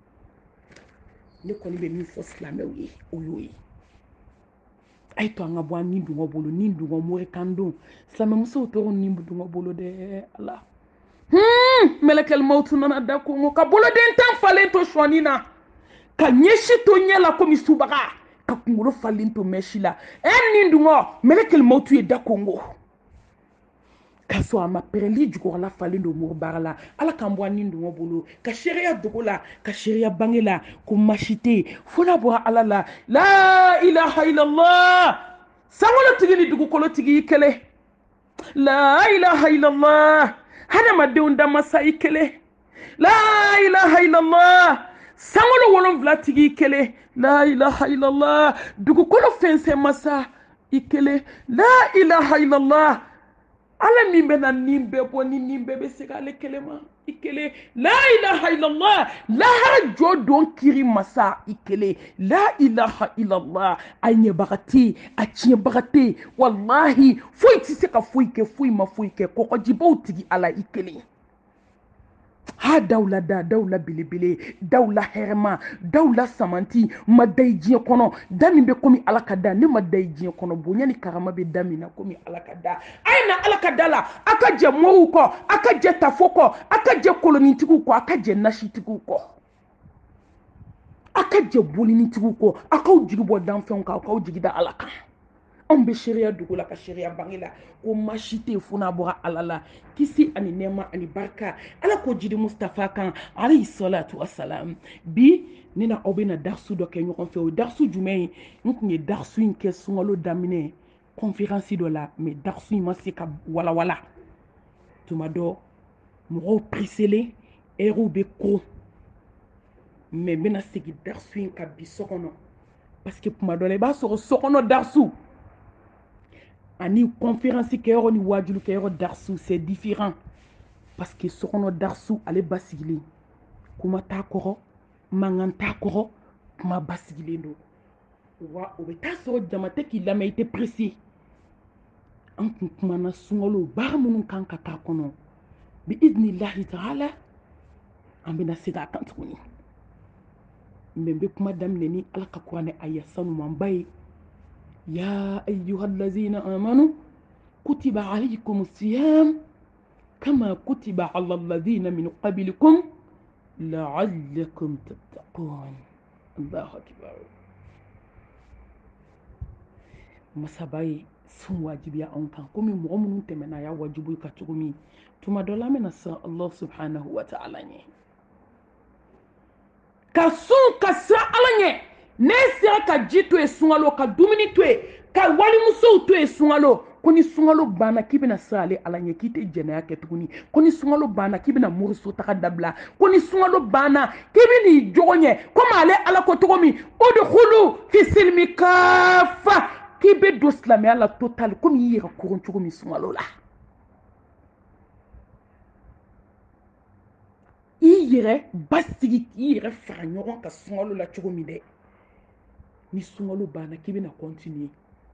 ne kɔni bɛ min fɔ silamɛw ye o y'o ye a ye to an ka bɔ an ni dungɔ bolo ni dungɔ mori kan don silamɛmusow tɔgɔ ni dungɔ bolo dɛ ala mɛlɛkɛl mawutu nana da kongo ka boloden tan falen to sɔni na ka ɲɛsi to ɲɛ la komi subaga ka kunkolo falen to mɛsi la ni dungɔ mɛlɛkɛl mawutu ye da kongo k'a sɔrɔ a ma pɛrɛnli jukɔrɔla falen don mori baara la ala k'an bɔ an ni dungɔ bolo ka seereya dogo la ka seereya bange la ko masi tɛ yen fo n'a bɔra ala la la ilaha illallah sankolotigi ni dugukolotigi i kelen la ilaha illallah hadamadenw damasa i kelen la ilaha illallah sankolo 7 tigi i kelen la ilaha illallah dugukolo fɛnsɛn masa i kelen la ilaha illallah ala min bɛ na nin bɛɛ bɔ ni nin bɛɛ bɛ se k'ale kelen ma i kelen la ilaha illallah lahara jɔ don kiri masa i kelen la ilaha illallah a ɲɛbaga tɛ yen a tiɲɛbaga tɛ yen wallahi foyi tɛ se ka foyi kɛ foyi ma foyi kɛ kɔgɔjibaw tigi ala i kelen ha dawla da dawla belebele dawla hɛrɛma dawla samanti ma da i diɲɛ kɔnɔ da min bɛ komi ala ka da ne ma da i diɲɛ kɔnɔ bonya ni karama bɛ da min na komi ala ka da a ye na ala ka da la a ka jɛ mɔriw kɔ a ka jɛ tafo kɔ a ka jɛ kolonitigiw kɔ a ka jɛ nasitigiw kɔ a ka jɛ bolinitigiw kɔ a k'aw jigi bɔ danfɛnw kan a k'aw jigi da ala kan anw bɛ seereya dugu la ka seereya bange la ko maa si tɛ yen fo n'a bɔra ala la kisi ani nɛɛma ani barika ala k'o jidi mustafa kan alayhi salatu wasalam bi ne na aw bɛna darisu dɔ kɛ ɲɔgɔn fɛ o darisu jumɛn ye n tun ye darisu in kɛ sunkalo daminɛ conférence dɔ la mais darisu in ma se ka walawala tuma dɔ mɔgɔw preselen Heure bɛ ko mais n bɛna segin darisu in kan bi so kɔnɔ parce que kuma dɔ la i b'a sɔrɔ so kɔnɔ darisu ani conférence kɛyɔrɔ ni wajulu kɛyɔrɔ darisu c'est différent parce que so kɔnɔ darisu ale basigilen kuma t'a kɔrɔ mankan t'a kɔrɔ kuma basigilen don wa o bɛ taa sɔrɔ jama tɛ k'i lamɛn i tɛ pressé an kun kumana sunkalo baara minnu kan ka k'a kɔnɔ bi idnillahi ta'ala an bɛna segin a kan tuguni mais n bɛ kuma daminɛ ni ala ka kuranɛ aya sanumanba ye ya ayyuhallazina amanu kutiba alaykum siyam kama kutiba ala alladhina min qablikum la'allakum tattaqun. Allahu akbar. Masaba ye sun wajibiya anw kan komi mɔgɔ minnu tɛmɛna a y'a wajibu ka cogo min tuma dɔ la an bɛna siran Allah subhanahu wa ta'ala ɲɛ ka sun ka siran ala ɲɛ ne sera ka ji to yen sunkalo ka dumuni to yen ka walimusow to yen sunkalo ko ni sunkalo banna k'i bɛna siran ale ala ɲɛ k'i tɛ jɛnɛya kɛ tuguni ko ni sunkalo banna k'i bɛna moriso taga dabila ko ni sunkalo banna k'i bɛ n'i jogo ɲɛ komi ale ala ko cogo min udkhulu fi silmi kaffa k'i bɛ don silamɛya la total komi i yɛrɛ koron cogo min sunkalo la i yɛrɛ basigi k'i yɛrɛ fara ɲɔgɔn ka sunkalo la cogo min dɛ ni sunkalo banna k'i bɛna continuer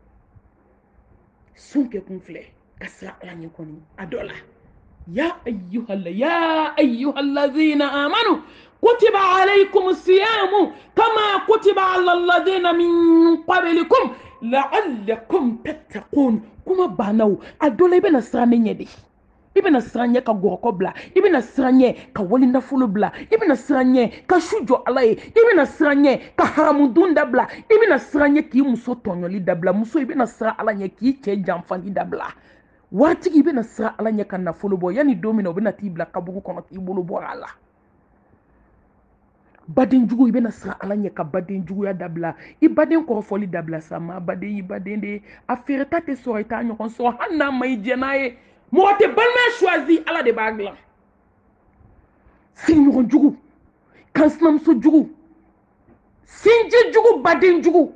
sun kɛ kun filɛ ka siran ala ɲɛ kɔni a dɔ la ya ayyuhallazina amanu kutiba alaykum siyamu kama kutiba ala alladhina min qablikum la'allakum tattaqun kuma bannaw a dɔ la i bɛna siran ne ɲɛ de i bɛna siran ɲɛ ka gɔrɔkɔ bila i bɛna siran ɲɛ ka wali nafolo bila i bɛna siran ɲɛ ka su jɔ ala ye i bɛna siran ɲɛ ka haramu dun dabila i bɛna siran ɲɛ k'i muso tɔɲɔli dabila muso i bɛna siran ala ɲɛ k'i cɛ janfali dabila waritigi i bɛna siran ala ɲɛ ka nafolo bɔ yanni don min na u bɛna t'i bila kaburu kɔnɔ k'i bolo bɔ a la badenjugu i bɛna siran ala ɲɛ ka badenjuguya dabila i baden kɔrɔfɔli dabila sa maa baden y'i baden de ye a feereta tɛ sɔrɔ i t'a ɲɔgɔn sɔrɔ hali n'a ma i jɛ n'a ye mɔgɔ tɛ balimaya choisi ala de b'a dilan sigiɲɔgɔn jugu kansinamuso jugu sinji jugu baden jugu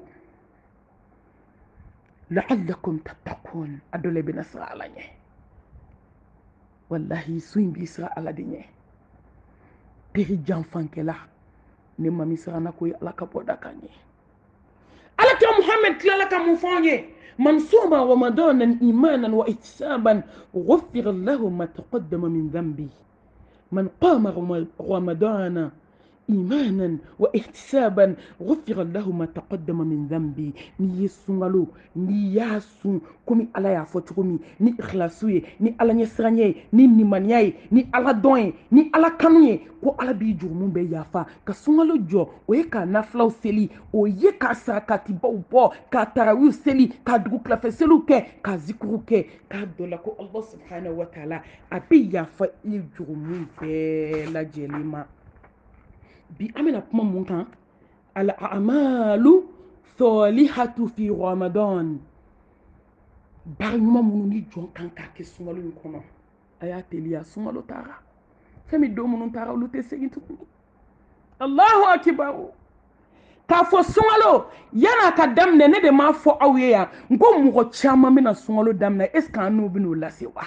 la'allakum tattaqun a dɔ la i bɛna siran ala ɲɛ wallahi su in b'i siran ala de ɲɛ teri janfankɛla ne ma min siranna ko ye ala ka bɔda kan ye alakira muhammed tilala ka mun fɔ an ye man soma ramadanan imanan wa ihtisaban ghufira lahu ma taqaddama min dhanbi man qama ramadana imanan wa ihtisaban ghufira lahu ma taqaddama min dhanbi ni ye sunkalo ni y'a sun komi ala y'a fɔ cogo min ni ikhlasu ye ni ala ɲɛsiranɲɛ ye ni nimaniya ye ni ala dɔn ye ni ala kanu ye ko ala b'i jurumu bɛɛ yafa ka sunkalo jɔ o ye k'a nafilaw seli o ye k'a sarakatibaw bɔ k'a tarawiw seli k'a dugu tilafɛ seliw kɛ k'a zikuru kɛ k'a dɔ la ko allah subhanahu wa ta'ala a bɛ yafa i jurumu bɛɛ lajɛlen ma bi an bɛna kuma mun kan al-a'malu salihatu fi ramadan baara ɲuman minnu ni jɔn kan k'a kɛ sunkalo in kɔnɔ a y'a teliya sunkalo taara fɛn min don minnu taara olu tɛ segin tuguni allahu akibar k'a fɔ sunkalo yan'a ka daminɛ ne de m'a fɔ aw ye yan n ko mɔgɔ caman bɛna sunkalo daminɛ est ce que an n'u bɛn'o lase wa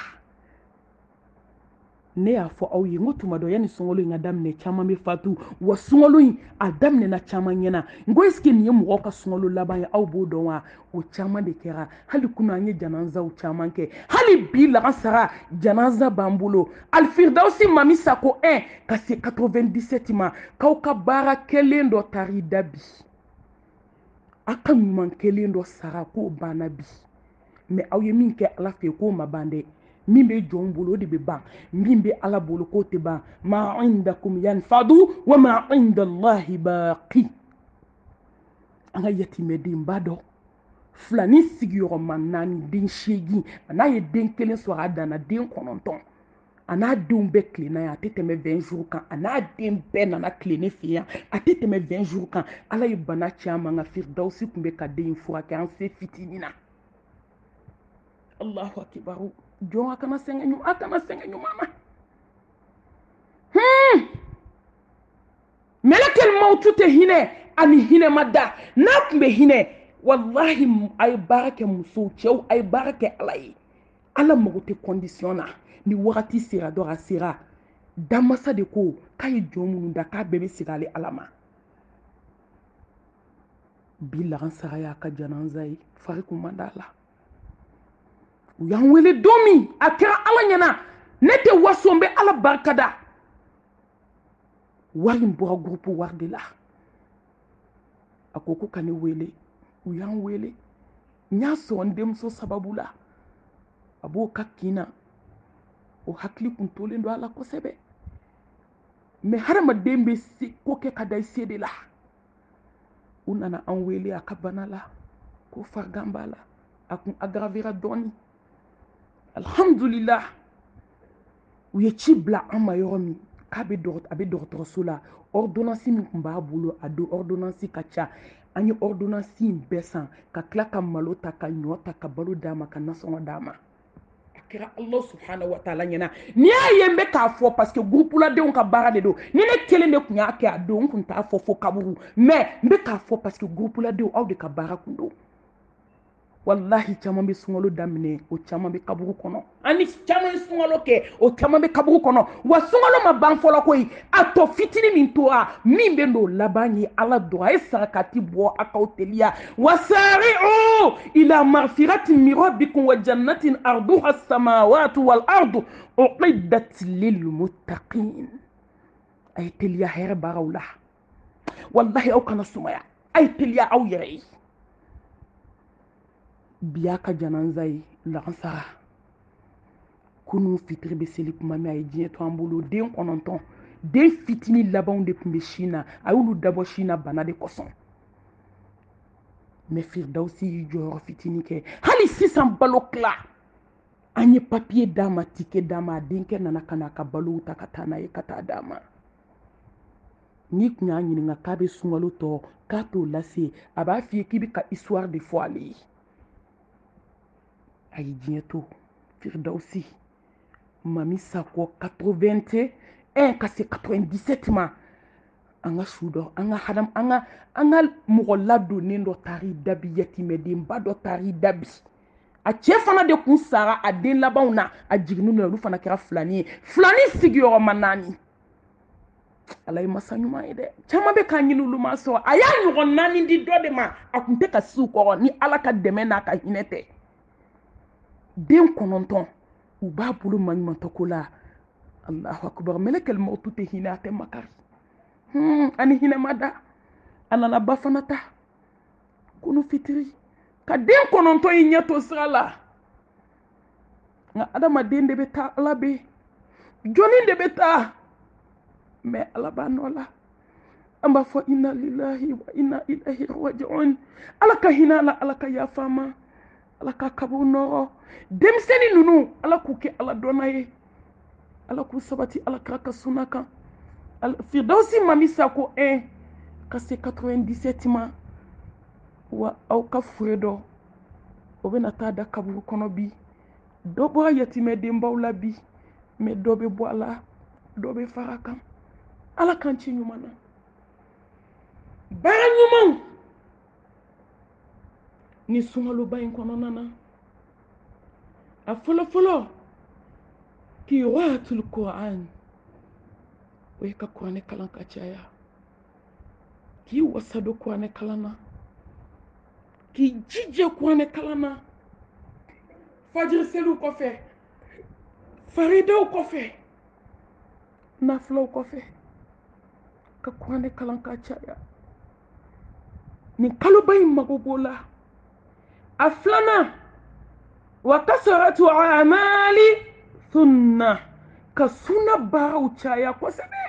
ne y'a fɔ aw ye n ko tuma dɔ yanni sunkalo in ka daminɛ caman bɛ fatu wa sunkalo in a daminɛna caman ɲɛna n ko est ce que nin ye mɔgɔw ka sunkalo laban ye aw b'o dɔn wa o caman de kɛra hali kunu an ye janazaw caman kɛ hali bi lagasara janaza b'an bolo alifiridawusi mami sako 1 ka se 97 ma k'aw ka baara kelen dɔ tari da bi a ka ɲuman kelen dɔ sara k'o banna bi mais aw ye min kɛ ala fɛ k'o ma ban dɛ min bɛ jɔn bolo o de bɛ ban min bɛ ala bolo k'o tɛ ban ma indakum yanfadu wa ma indallahi baqi an ka yatimɛdenba dɔ filani sigiyɔrɔma 4 den 8 a n'a ye den 1 sɔrɔ a danna den 9 a n'a denw bɛɛ tilenna yan a tɛ tɛmɛ 20 jours kan a n'a den bɛɛ nana tile ne fɛ yan a tɛ tɛmɛ 20 jours kan ala ye bana caman ka firidawusi tun bɛ ka den in furakɛ an se fitinin na allahu akibaru jɔn a kana sɛgɛn ɲuman na malakal mautu te hinɛ ani hinɛma da n'a tun bɛ hinɛ wallahi a ye baara kɛ musow cɛw a ye baara kɛ ala ye ala mago tɛ condition na ni wagati sera dɔrɔn a sera damasa de ko k'a ye jɔn minnu da k'a bɛɛ bɛ segin ale ala ma bi lagansara y'a ka janaza ye fari kun man d'a la u y'an wele don min a kɛra ala ɲɛna ne tɛ waso n bɛ ala barika da wari in bɔra groupe wari de la a ko ka ne wele u y'an wele n y'a sɔrɔ n denmuso sababu la a b'o ka kin na o hakili kun tolen don a la kosɛbɛ mɛ hadamaden bɛ ko kɛ ka da i se de la u nana an wele a ka bana la ko farigan b'a la a kun aggravera dɔɔni alhamdulillah u ye ci bila an ma yɔrɔ min k'a bɛ dɔgɔtɔrɔso la ordonnance min tun b'a bolo a don ordonnance ka ca an ye ordonnance in bɛɛ san ka tila ka malo ta ka ɲɔ ta ka balo d'a ma ka nasɔngɔ d'a ma a kɛra Allah subhanahu wa ta'ala ɲɛna n'i y'a ye n bɛ k'a fɔ parce que groupe ladenw ka baara de don ni ne kelen de tun y'a kɛ a don n tun t'a fɔ fo kaburu mais n bɛ k'a fɔ parce que groupe ladenw aw de ka baara kun don wallahi caman bɛ sunkalo daminɛ o caman bɛ kaburu kɔnɔ ani caman ye sunkalo kɛ o caman bɛ kaburu kɔnɔ wa sunkalo ma ban fɔlɔ koyi a tɔ fitinin min tora min bɛ n'o laban ye ala dɔn a ye sarakati bɔ a k'aw teliya wasari'u ila magfiratin min rabbikum wa jannatin arduha as-samawati wal ardu u'iddat lil muttaqin a ye teliya hɛrɛ baaraw la wallahi aw kana sumaya a ye teliya aw yɛrɛ ye biya ka janaza ye lagansara kunu fitiri bɛ seli kuma min a ye diɲɛ to an bolo den 9 den fitinin labanw de tun bɛ sin na a y'olu dabɔ sin na bana de kosɔn mɛ firidawusi y'i jɔyɔrɔ fitinin kɛ hali sisan balo tila an ye papiye d'a ma tike d'a ma a denkɛ nana ka na a ka balow ta ka taa n'a ye ka taa d'a ma n'i tun y'a ɲininka k'a bɛ sunkalo tɔ k'a t'o lase a b'a f'i ye k'i bɛ ka histoire de fɔ ale ye a ye diɲɛ to firidawusi mami sakɔ 81 ka se 97 ma an ka su dɔ an ka mɔgɔ ladonnen dɔ taar'i dabi yatimɛdenba dɔ taar'i dabi a cɛ fana de kun sara a den labanw na a jiginni na olu fana kɛra filani ye filani sigiyɔrɔma 4 ala ye masa ɲuman ye dɛ caman bɛ k'a ɲini olu ma sɔrɔ a y'a ɲɔgɔn 4 di dɔ de ma a kun tɛ ka si u kɔrɔ ni ala ka dɛmɛ n'a ka hinɛ tɛ den 9 u b'a bolo maɲumantɔ ko la allahu akbar melekɛl mautu tɛ hinɛ a tɛ makari ani hinɛ ma da a nana ba fana ta kunu fitiri ka den 9 yi ɲɛ to sira la nka adamaden de bɛ taa ala bɛ jɔnni de bɛ taa mɛ ala b'a nɔ la an b'a fɔ inna lillahi wa inna ilahi raji'un ala ka hinɛ a la ala ka yafa ma ala ka kabuw nɔgɔ denmisɛnnin ninnu ala k'u kɛ ala dɔnna ye ala k'u sabati ala kira ka sunna kan firdawusi mami sako 1 ka se 97 ma wa aw ka fure dɔ o bɛna taa da kaburu kɔnɔ bi dɔ bɔra yatimɛdenbaw la bi mɛ dɔ bɛ bɔ a la dɔ bɛ fara kan ala k'an ci ɲuman na baara ɲumanw ni sunkaloba in kɔnɔna na a fɔlɔfɔlɔ qira'atul Qur'an o ye ka kuranɛ kalan ka caya k'i wasa don kuranɛ kalan na k'i jija kuranɛ kalan na fajiri seliw kɔfɛ faridaw kɔfɛ nafilaw kɔfɛ ka kuranɛ kalan ka caya nin kaloba in mago b'o la a filanan wa kasaratu amali sunna ka sunna baaraw caya kosɛbɛ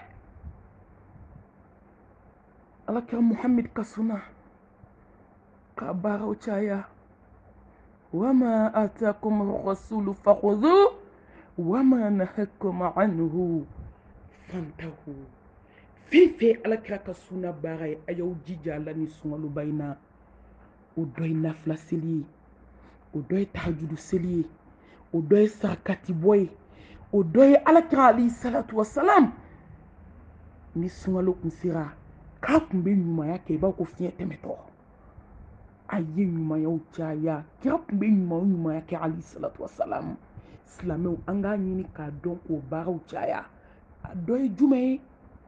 alakira muhammed ka sunna ka baaraw caya wama atakum rasulu fakhudhu wama nahakum anhu fantahu fɛn fɛn alakira ka sunna baara ye a y'aw jija la ni sunkaloba in na o dɔ ye nafila seli ye o dɔ ye tahajudu seli ye o dɔ ye sarakati bɔ ye o dɔ ye alakira alayhi salatu wasalam ni sunkalo kun sera k'a tun bɛ ɲumanya kɛ i b'a ko fiɲɛ tɛmɛtɔ a ye ɲumanyaw caya kira tun bɛ ɲumanya kɛ alayhi salatu wasalam silamɛw an k'a ɲini k'a dɔn k'o baaraw caya a dɔ ye jumɛn ye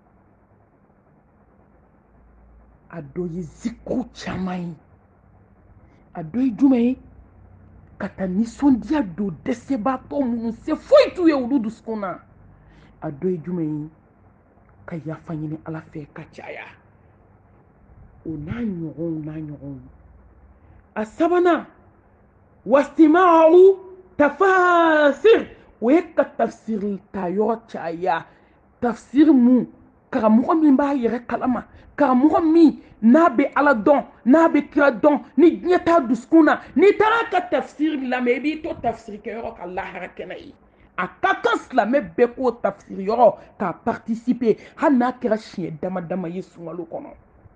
a dɔ ye zikru caman ye a dɔ ye jumɛn ye ka taa nisɔndiya don dɛsɛbaatɔ minnu se foyi t'u ye olu dusukun na a dɔ ye jumɛn ye ka yafa ɲini ala fɛ ka caya o n'a ɲɔgɔnw a sabanan wastima'u tafasir o ye ka tafsir ta yɔrɔ caya tafsir mun karamɔgɔ min b'a yɛrɛ kalama karamɔgɔ min n'a bɛ ala dɔn n'a bɛ kira dɔn ni diɲɛ t'a dusukun na n'i taara ka tafsir lamɛn i b'i to tafsir kɛyɔrɔ ka lahara kɛnɛ ye a ka kan silamɛ bɛɛ k'o tafsir yɔrɔ k'a participer hali n'a kɛra siɲɛ dama dama ye sunkalo kɔnɔ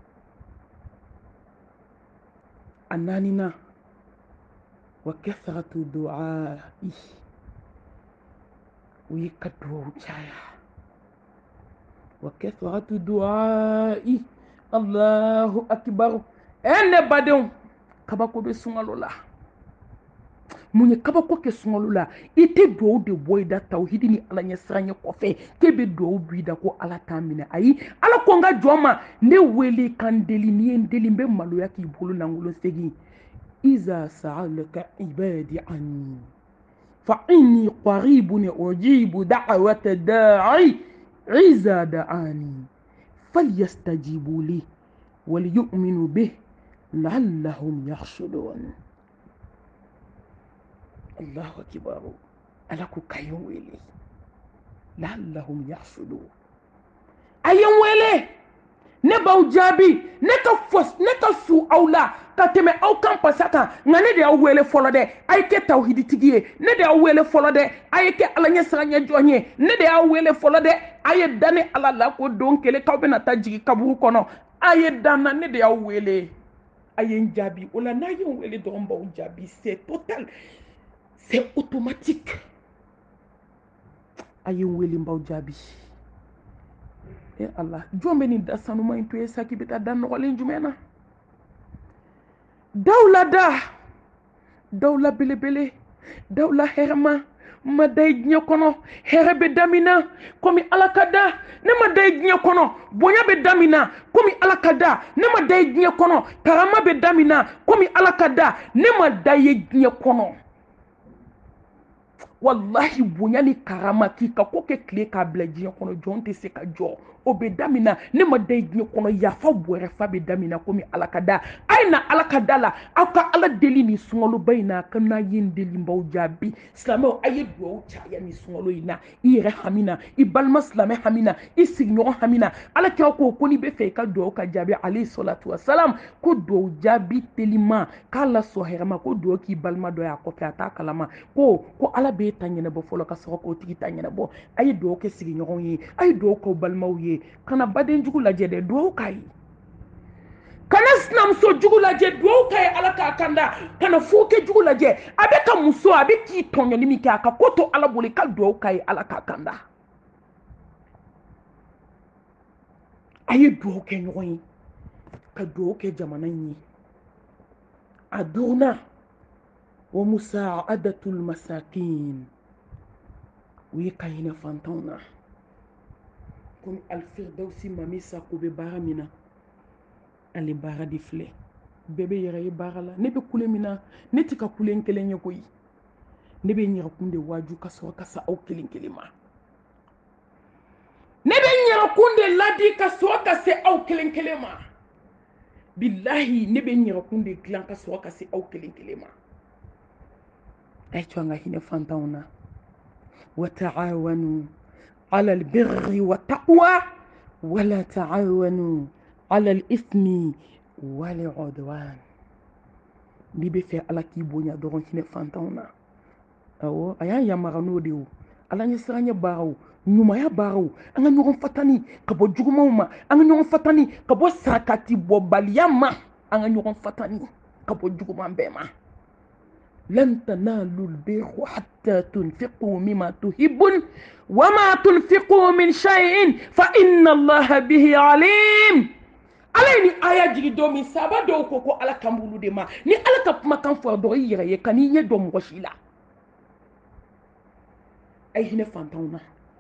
a naaninan wa kasratu du'a'i o ye ka duwawu caya wa kasratu du'a'i Allahu akbar ne badenw kabako bɛ sunkalo la mun ye kabako kɛ sunkalo la i tɛ duwawu de bɔ i da tawhidi ni ala ɲɛsiranɲɛ kɔfɛ k'e bɛ duwawu bɔ i da ko ala t'a minɛ ayi ala ko n ka jɔn ma ne wele ka n deli n'i ye n deli n bɛ maloya k'i bolo lankolon segin iza sa'alaka ibadi anni fa inni qaribun ujibu da'wata da'i iza da'ani falyastajibu li وليؤمنوا به لعلهم يرشدون الله أكبر ألكو كيوم ويلي لعلهم يرشدون أيوم ويلي نباو جابي نكا سو أولا كتمي أو كان بساكا ناني أو ويلي فولو دي أي كي توحيدي تيجي ندي أو ويلي فولو دي أي كي على نسرانيا جواني ندي أو ويلي فولو دي أي داني على لاكو دون كيلي كوبنا تاجي كابورو كونو aye dana ne de y'aw wele aye n jaabi o la n'a ye n wele dɔrɔn b'aw jaabi c'est total c'est automatique aye n wele n b'aw jaabi ala jɔn bɛ nin da sanuma in to ye sa k'i bɛ taa da nɔgɔlen jumɛn na daw la belebele daw la hɛrɛma ma da i diɲɛ kɔnɔ hɛrɛ bɛ da min na komi ala ka da ne ma da i diɲɛ kɔnɔ bonya bɛ da min na komi ala ka da ne ma da i diɲɛ kɔnɔ karama bɛ da min na komi ala ka da ne ma da i diɲɛ kɔnɔ wallahi bonya ni karama k'i ka ko kɛ tile k'a bila diɲɛ kɔnɔ jɔn tɛ se ka jɔ o bɛ da min na ne ma da i diɲɛ kɔnɔ yafa bɔrɛ fa bɛ da min na komi ala ka da a ye na ala ka da la aw ka ala deli nin sunkaloba in na a ka n'a ye n deli n b'aw jaabi silamɛw a ye duwawu caya nin sunkalo in na i yɛrɛ hami na i balima silamɛ hami na i sigiɲɔgɔn hami na ala kira ko n'i bɛ fɛ i ka duwawu ka jaabi alayhi salatu wasalam ko duwawu jaabi telima k'a lasɔn hɛrɛ ma ko duwawu k'i balima dɔ ye a kɔfɛ a t'a kalama ko ala bɛ ta ɲɛnabɔ fɔlɔ ka sɔrɔ k'o tigi ta ɲɛnabɔ a ye duwawu kɛ sigiɲɔgɔnw ye a ye duwawu k'aw balimaw ye kana badenjugu lajɛ dɛ duwawu k'a ye kana sinamuso jugu lajɛ duwawu k'a ye ala k'a kanda kana fukɛ jugu lajɛ a bɛ ka muso a bɛ k'i tɔɲɔni min kɛ a ka ko to ala bolo i ka duwawu k'a ye ala k'a kanda a ye duwawu kɛ ɲɔgɔn ye ka duwawu kɛ jamana in ye a duurunan wa musaadatul masakin o ye ka hinɛ fantanw na komi alfirdausi mami sako bɛ baara min na ale baara de filɛ bɛɛ bɛ yɛrɛ ye baara la ne bɛ kule min na ne tɛ ka kule n kelen ye koyi ne bɛ n yɛrɛkun de waaju ka sɔrɔ ka sa aw kelen kelen ma ne bɛ n yɛrɛkun de ladi ka sɔrɔ ka se aw kelen kelen ma bilahi ne bɛ n yɛrɛkun de dilan ka sɔrɔ ka se aw kelen kelen ma a ye to an ka hinɛ fantanw na wa ta'awanu ala albirri wa taqwa wala ta'awanu ala al-ithmi wal udwan n'i bɛ fɛ ala k'i bonya dɔrɔn hinɛ fantanw na awɔ a y'an yamaruya n'o de ye o ala ɲɛsiranɲɛ baaraw ɲumanya baaraw an ka ɲɔgɔn fatani ka bɔ jugumanw ma an ka ɲɔgɔn fatani ka bɔ sarakati bɔbaliya ma an ka ɲɔgɔn fatani ka bɔ juguman bɛɛ ma لن تنالوا البر حتى تنفقوا مما تحبون وما تنفقوا من شيء فإن الله به عليم ala ni aya jigi do min saba do ko ala kambulu de ma ni ala ka kuma kan fo do yere ye kan ye do mo shi la ay hine fantawna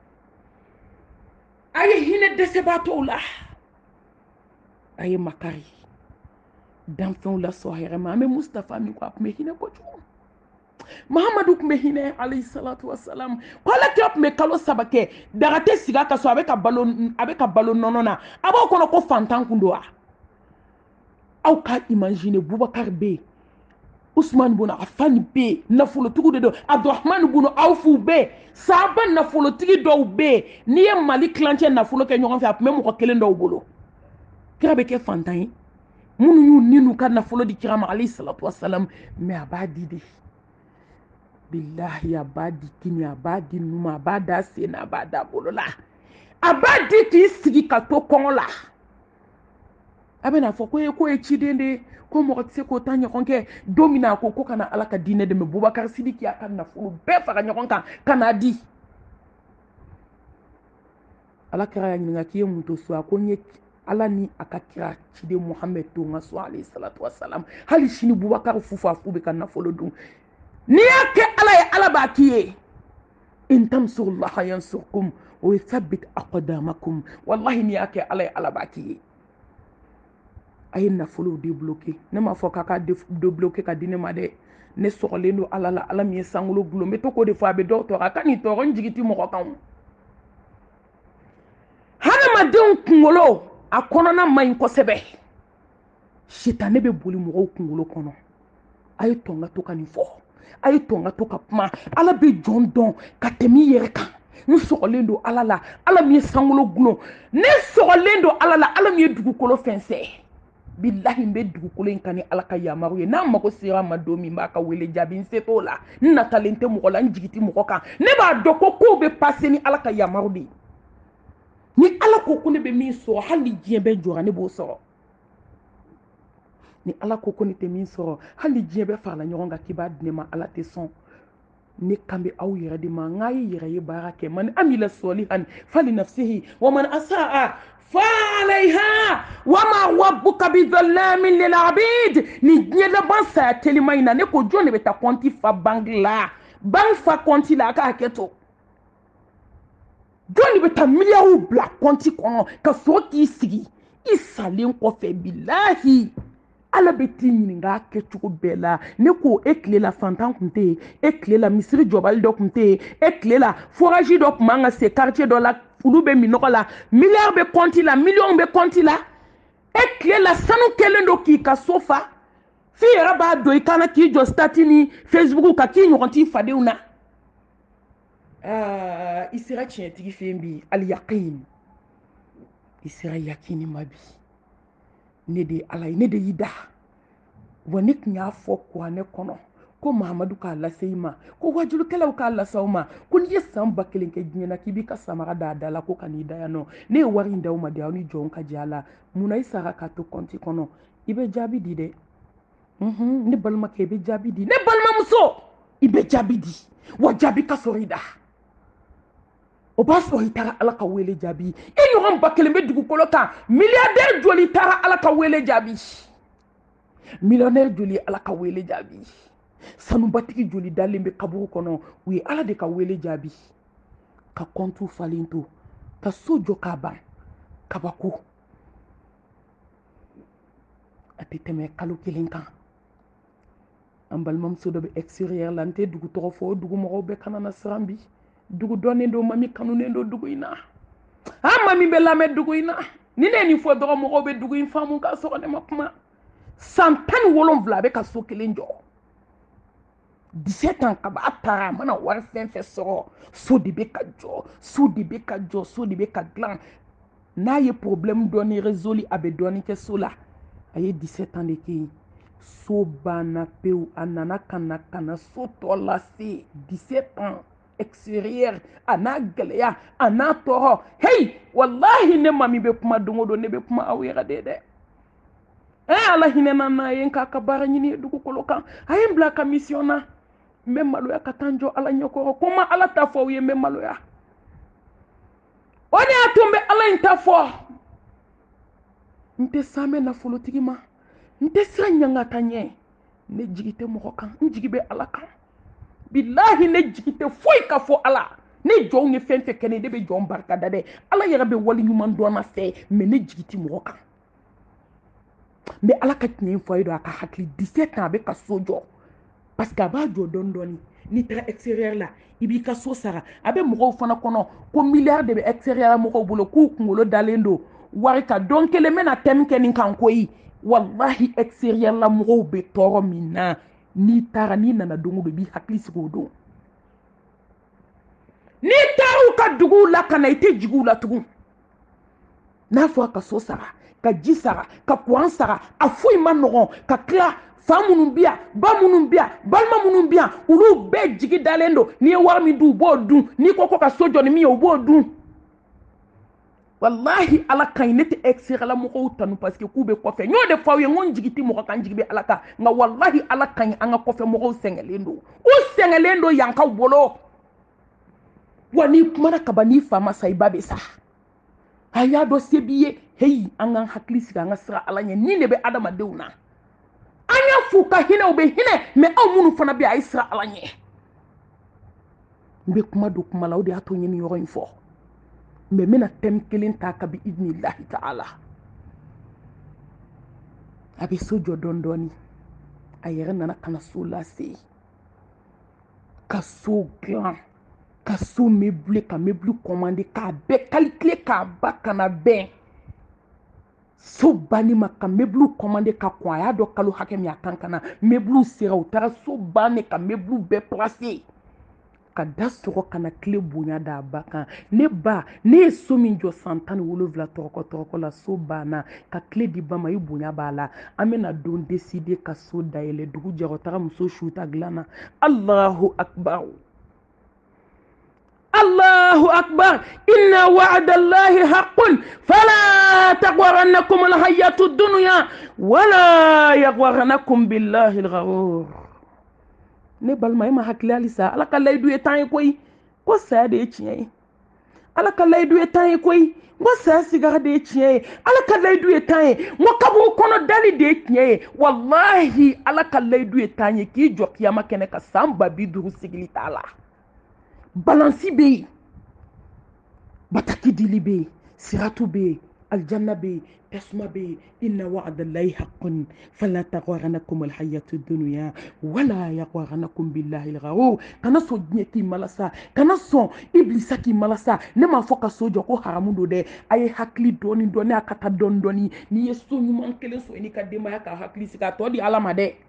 ay hine desebato la ay makari dan fɛnw la sɔn hɛrɛ ma an bɛ Mustafa min ko a tun bɛ hinɛ kojugu Mahamadu tun bɛ hinɛ alayhi salatu wasalam ko ala kira tun bɛ kalo 3 kɛ daga tɛ sigi a ka so a bɛ ka balo nɔnɔ na a b'aw kɔnɔ ko fantan kun don wa aw ka imagine Bubakar bɛ yen Usman bun Affan bɛ yen nafolotigiw de don Abdurahman bun Awfu bɛ yen sahaba nafolotigi dɔw bɛ yen n'i ye Mali kilancɛ nafolo kɛ ɲɔgɔn fɛ a tun bɛ mɔgɔ kelen dɔw bolo kira bɛ kɛ fantan ye minnu y'u ni n'u ka nafolo di kira ma alayhi salatu wasalam mais a b'a di de billahi a b'a di kini a b'a di numa a b'a da sen na a b'a da bolo la a b'a di k'i sigi ka to kɔngɔ la a bɛna fɔ ko ye ciden de ye ko mɔgɔ tɛ se k'o ta ɲɔgɔn kɛ don min na a ko kana ala ka diinɛ dɛmɛ Bubakar Sidiki y'a ka nafolo bɛɛ fara ɲɔgɔn kan ka n'a di ala kɛra y'a ɲininka k'i ye mun to so a ko n ye ala ni a ka kira ciden Muhammed to n ka so alayhi salatu wasalam hali sini Bubakar fufafu bɛ ka nafolo dun n'i y'a kɛ ala ye ala b'a k'i ye in tansurullaha yansurkum wa yuthabbit aqdamakum wallahi n'i y'a kɛ ala ye ala b'a k'i ye a ye nafolo débloqué ne m'a fɔ k'a ka débloqué ka di ne ma dɛ ne sɔgɔlen don ala la ala min ye sankolo gulon n bɛ to k'o de fɔ a bɛ dɔw tɔɔrɔ a ka nin tɔɔrɔ n jigi ti mɔgɔ kan hadamadenw kunkolo a kɔnɔna man ɲi kosɛbɛ sitanɛ bɛ boli mɔgɔw kunkolo kɔnɔ a ye tɔn ka to ka nin fɔ a ye tɔn ka to ka kuma ala bɛ jɔn dɔn ka tɛmɛ i yɛrɛ kan n sɔgɔlen don ala la ala min ye sankolo gulon ne sɔgɔlen don ala la ala min ye dugukolo fɛnsɛ billahi n bɛ dugukolo in kan ni ala ka yamaru ye n'a mago sera ma don min b'a ka wele jaabi n se t'o la n natalen tɛ mɔgɔ la n jigi tɛ mɔgɔ kan ne b'a dɔn ko kow bɛ passe ni ala ka yamaru de ye ni ala ko ne bɛ min sɔrɔ hali diɲɛ bɛɛ jɔra ne b'o sɔrɔ ni ala ko ne tɛ min sɔrɔ hali diɲɛ bɛɛ farala ɲɔgɔn kan k'i b'a di ne ma ala tɛ sɔn ne kan bɛ aw yɛrɛ de ma n k'a ye yɛrɛ ye baara kɛ man amila salihan fali nafsihi wa man asaa فعليها وما ربك بظلام للعبيد ni diɲɛ laban saya telima in na ne ko jɔn de bɛ taa kɔnti fa banque la banque fa kɔnti la a ka hakɛ to jɔn de bɛ taa miliyariw bila kɔnti kɔnɔ ka sɔrɔ k'i sigi i salen kɔfɛ bilahi ala bɛ t'i ɲininka a kɛcogo bɛɛ la ne ko e tile la fantan tun tɛ yen e tile la misiri jɔbali dɔ tun tɛ yen e tile la forage dɔ tun man ka se quartier dɔ la olu bɛ minɔgɔ la miliyari bɛ kɔnti la miliyɔn bɛ kɔnti la e tile la sanu kɛlen don k'i ka so fa f'i yɛrɛ b'a dɔn i kana k'i jɔ stati ni facebook kan k'i ɲɔgɔn t'i fadenw na i sera tiɲɛtigi fɛ yen bi aliyaqin i sera yakini ma bi ne de ye ala ye ne de y'i da wa ne tun y'a fɔ kuranɛ kɔnɔ ko Mahamadu k'a lase i ma ko wajulukɛlaw k'a lase aw ma ko n'i ye san 1000 kɛ diɲɛ na k'i b'i ka samara d'a da la ko ka n'i da yan nɔ ne ye wari in d'aw ma de aw ni jɔnw ka jɛ a la munna i sara k'a to kɔnti kɔnɔ i bɛ jaabi di dɛ ne balimakɛ i bɛ jaabi di ne balimamuso i bɛ jaabi di wa jaabi ka sɔrɔ i da o b'a sɔrɔ i taara ala ka wele jaabi i ɲɔgɔn 1000 bɛ dugukolo kan milliardaire joli taara ala ka wele jaabi millionnaire joli ala ka wele jaabi sanubatigi joli dalen bɛ kaburu kɔnɔ u ye ala de ka wele jaabi ka kɔntu falen to ka so jɔ k'a ban kabako a tɛ tɛmɛ kalo 1 kan an balimamuso dɔ bɛ extérieur la n tɛ dugu tɔgɔ fɔ o dugu mɔgɔw bɛɛ kana na siran bi dugu dɔnnen don mami kanunen don dugu in na mami bɛ lamɛn dugu in na ni ne ye nin fɔ dɔgɔ mɔgɔw bɛ dugu in faamu k'a sɔrɔ ne ma kuma san 17 a bɛ ka so kelen jɔ 17 ans kaba a taara a mana wari fɛn fɛn sɔrɔ so de bɛ ka jɔ so de bɛ ka jɔ so de bɛ ka dilan n'a ye problème dɔɔni résolu a bɛ dɔɔni kɛ so la a ye 17 ans de kɛ yen so banna pewu a nana ka na so tɔ lase 17 ans extérieur a n'a gɛlɛya a n'a tɔɔrɔ hey wallahi ne mami bɛ kuma don o don ne bɛ kuma aw yɛrɛ de dɛ ala hinɛ na n'a ye k'a ka baara ɲini dugukolo kan a ye n bila ka mission na n bɛ maloya ka taa n jɔ ala ɲɛkɔrɔ ko n ma ala ta fɔ aw ye n bɛ maloya o de y'a to n bɛ ala in ta fɔ nte same nafolotigi ma nte sira ɲangata ɲɛ ne jigi tɛ mɔgɔ kan n jigi bɛ ala kan bilahi ne jigi tɛ foyi ka fɔ ala ne jɔnw ye fɛn fɛn kɛ ne bɛ jɔn barika da dɛ ala yɛrɛ bɛ wali ɲuman dɔn na fɛ mais ne jigi tɛ mɔgɔ kan mais ala ka tiɲɛ fɔ a ye don a ka hakili 17 ans a bɛ ka so jɔ parce que a b'a jɔ dɔɔni dɔɔni n'i taara extérieur la i b'i ka so sara a bɛ mɔgɔw fana kɔnɔ ko milliard de bɛ extérieur la mɔgɔw bolo k'u kunkolo dalen don wari ka don kelen bɛna thème kɛ nin kan koyi wallahi extérieur la mɔgɔw bɛ tɔɔrɔ min na n'i taara n'i nana don o don i b'i hakili sigi o don n'i taara u ka duguw la ka na i tɛ jigin u la tugun n'a fɔra ka so sara ka ji sara ka courant sara a foyi ma nɔgɔn ka tila fa minnu bɛ yan ba minnu bɛ yan balima minnu bɛ yan olu bɛɛ jigi dalen don n'i ye wari min dun u b'o dun n'i ko ka so jɔ ni min ye u b'o dun wallahi ala ka ɲi ne tɛ extérieur la mɔgɔw tanu parce que k'u bɛ kɔfɛ n y'o de fɔ aw ye n ko n jigi tɛ mɔgɔ kan n jigi bɛ ala kan nka wallahi ala ka ɲi an ka kɔfɛ mɔgɔw sɛgɛnlen don u sɛgɛnlen don yan ka bolo wa n'i kumana kaban n'i fa ma sa i ba bɛ sa a y'a dɔn se b'i ye heyi an k'an hakili sigi an ka sira ala ɲɛ nin de bɛ adamadenw na an y'a f'u ka hinɛ u bɛ hinɛ mais aw minnu fana bɛ yen a ye sira ala ɲɛ n bɛ kuma don kuma la o de y'a to n ye nin yɔrɔ in fɔ mais n bɛna thème kelen ta kabi idinilahi ta'ala a bɛ so jɔ dɔɔni dɔɔni a yɛrɛ nana ka na so lase ka so dilan ka so meublé ka meuble commandé k'a bɛɛ calculer k'a ba kana bɛn so banni ma ka meuble commandé ka kɔn a y'a dɔn kalo hakɛ min a kan ka na meuble sera u taara so banni ka meuble bɛɛ placer ka da sɔgɔ ka na tile bonya d'a ba kan ne ba ne ye so min jɔ san 17 tɔgɔkɔ la so banna ka tile di ba ma i bonya b'a la an bɛna don décider ka so dayɛlɛ dugu jɛra u taara muso suta dilan na Allahu akbar الله أكبر إن وعد الله حق فلا تغرنكم الحياة الدنيا ولا يغرنكم بالله الغرور ne balima e ma hakili halisa ala ka layidu ye tan ye koyi ko saya de ye tiɲɛ ye ala ka layidu ye tan ye koyi ko saya sigara de ye tiɲɛ ye ala ka layidu ye tan ye ko kaburu kɔnɔ dali de ye tiɲɛ ye wallahi ala ka layidu ye tan ye k'i jɔ kiyama kɛnɛ ka san 50 sigili t'a la balansi bɛ yen bataki dili bɛ yen siratu bɛ yen aljanna bɛ yen tasuma bɛ yen inna wa'dallahi haqqun fala taghurrannakum alhayatu dunya wala yaghurrannakum billahi alghurur kana sɔn diɲɛ k'i malasa kana sɔn iblisa k'i malasa ne m'a fɔ ka so jɔ ko haramu don dɛ a ye hakili dɔɔni dɔɔni a ka taa dɔɔni dɔɔni n'i ye so ɲuman kelen sɔrɔ i n'i ka denbaya ka hakili sigi a tɔ di ala ma dɛ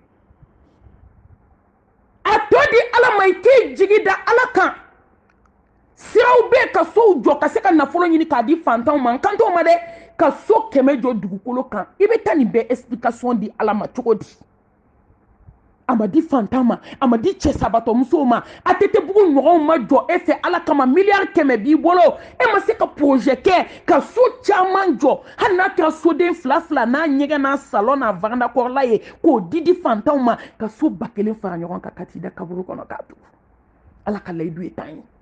a tɔ di ala ma i k'i jigi da ala kan siraw bɛ ka sow jɔ ka se ka nafolo ɲini k'a di fantanw ma n kan t'o ma dɛ ka so 100 jɔ dugukolo kan i bɛ taa nin bɛɛ explication di ala ma cogo di a ma di fantan ma a ma di cɛ sabatɔmusow ma a tɛ bugu ɲɔgɔnw ma jɔ e fɛ ala kama miliyari 100 b'i bolo e ma se ka projet kɛ ka so caman jɔ hali n'a kɛra soden 2 n'a ɲɛgɛn n'a salon n'a varandakɔrɔla ye k'o di fantanw ma ka so 1000 fara ɲɔgɔn kan ka t'i da kaburu kɔnɔ k'a tugu ala ka layidu ye tan ye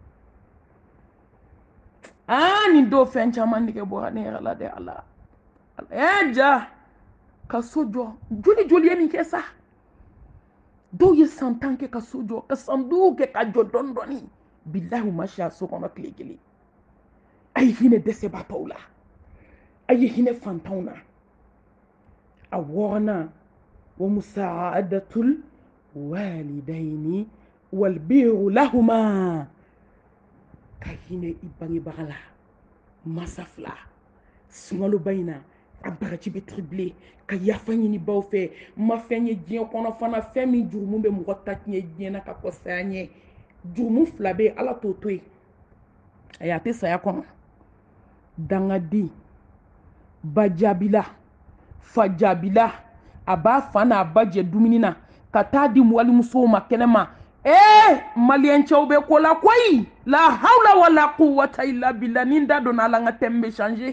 nin do fɛn caman nege bɔra ne yɛrɛ la dɛ ala ja ka so jɔ joli ye nin kɛ sa dɔw ye san 10 kɛ ka so jɔ ka san 5 kɛ ka jɔ dɔɔni dɔɔni bilahi u ma si a so kɔnɔ tile kelen a ye hinɛ dɛsɛbaatɔw la a ye hinɛ fantanw na a 6nan wa musaadatul walidaini wal birru lahuma ka hinɛ i bangebaga la masa 2 sunkaloba in na a baraji bɛ triplé ka yafa ɲini baw fɛ ma fɛn ye diɲɛ kɔnɔ fana fɛn min jurumu bɛ mɔgɔ ta tiɲɛ diɲɛ na ka kɔ saya ɲɛ jurumu 2 bɛ ala t'o to yen a tɛ saya kɔnɔ dangadi ba jaabila fa jaabila a b'a fa n'a ba jɛ dumuni na ka taa di walimusow ma kɛnɛma maliyɛn cɛw bɛ ko la koyi la hawla wala quwwata illa billah ni da donna ala n ka thème bɛ changer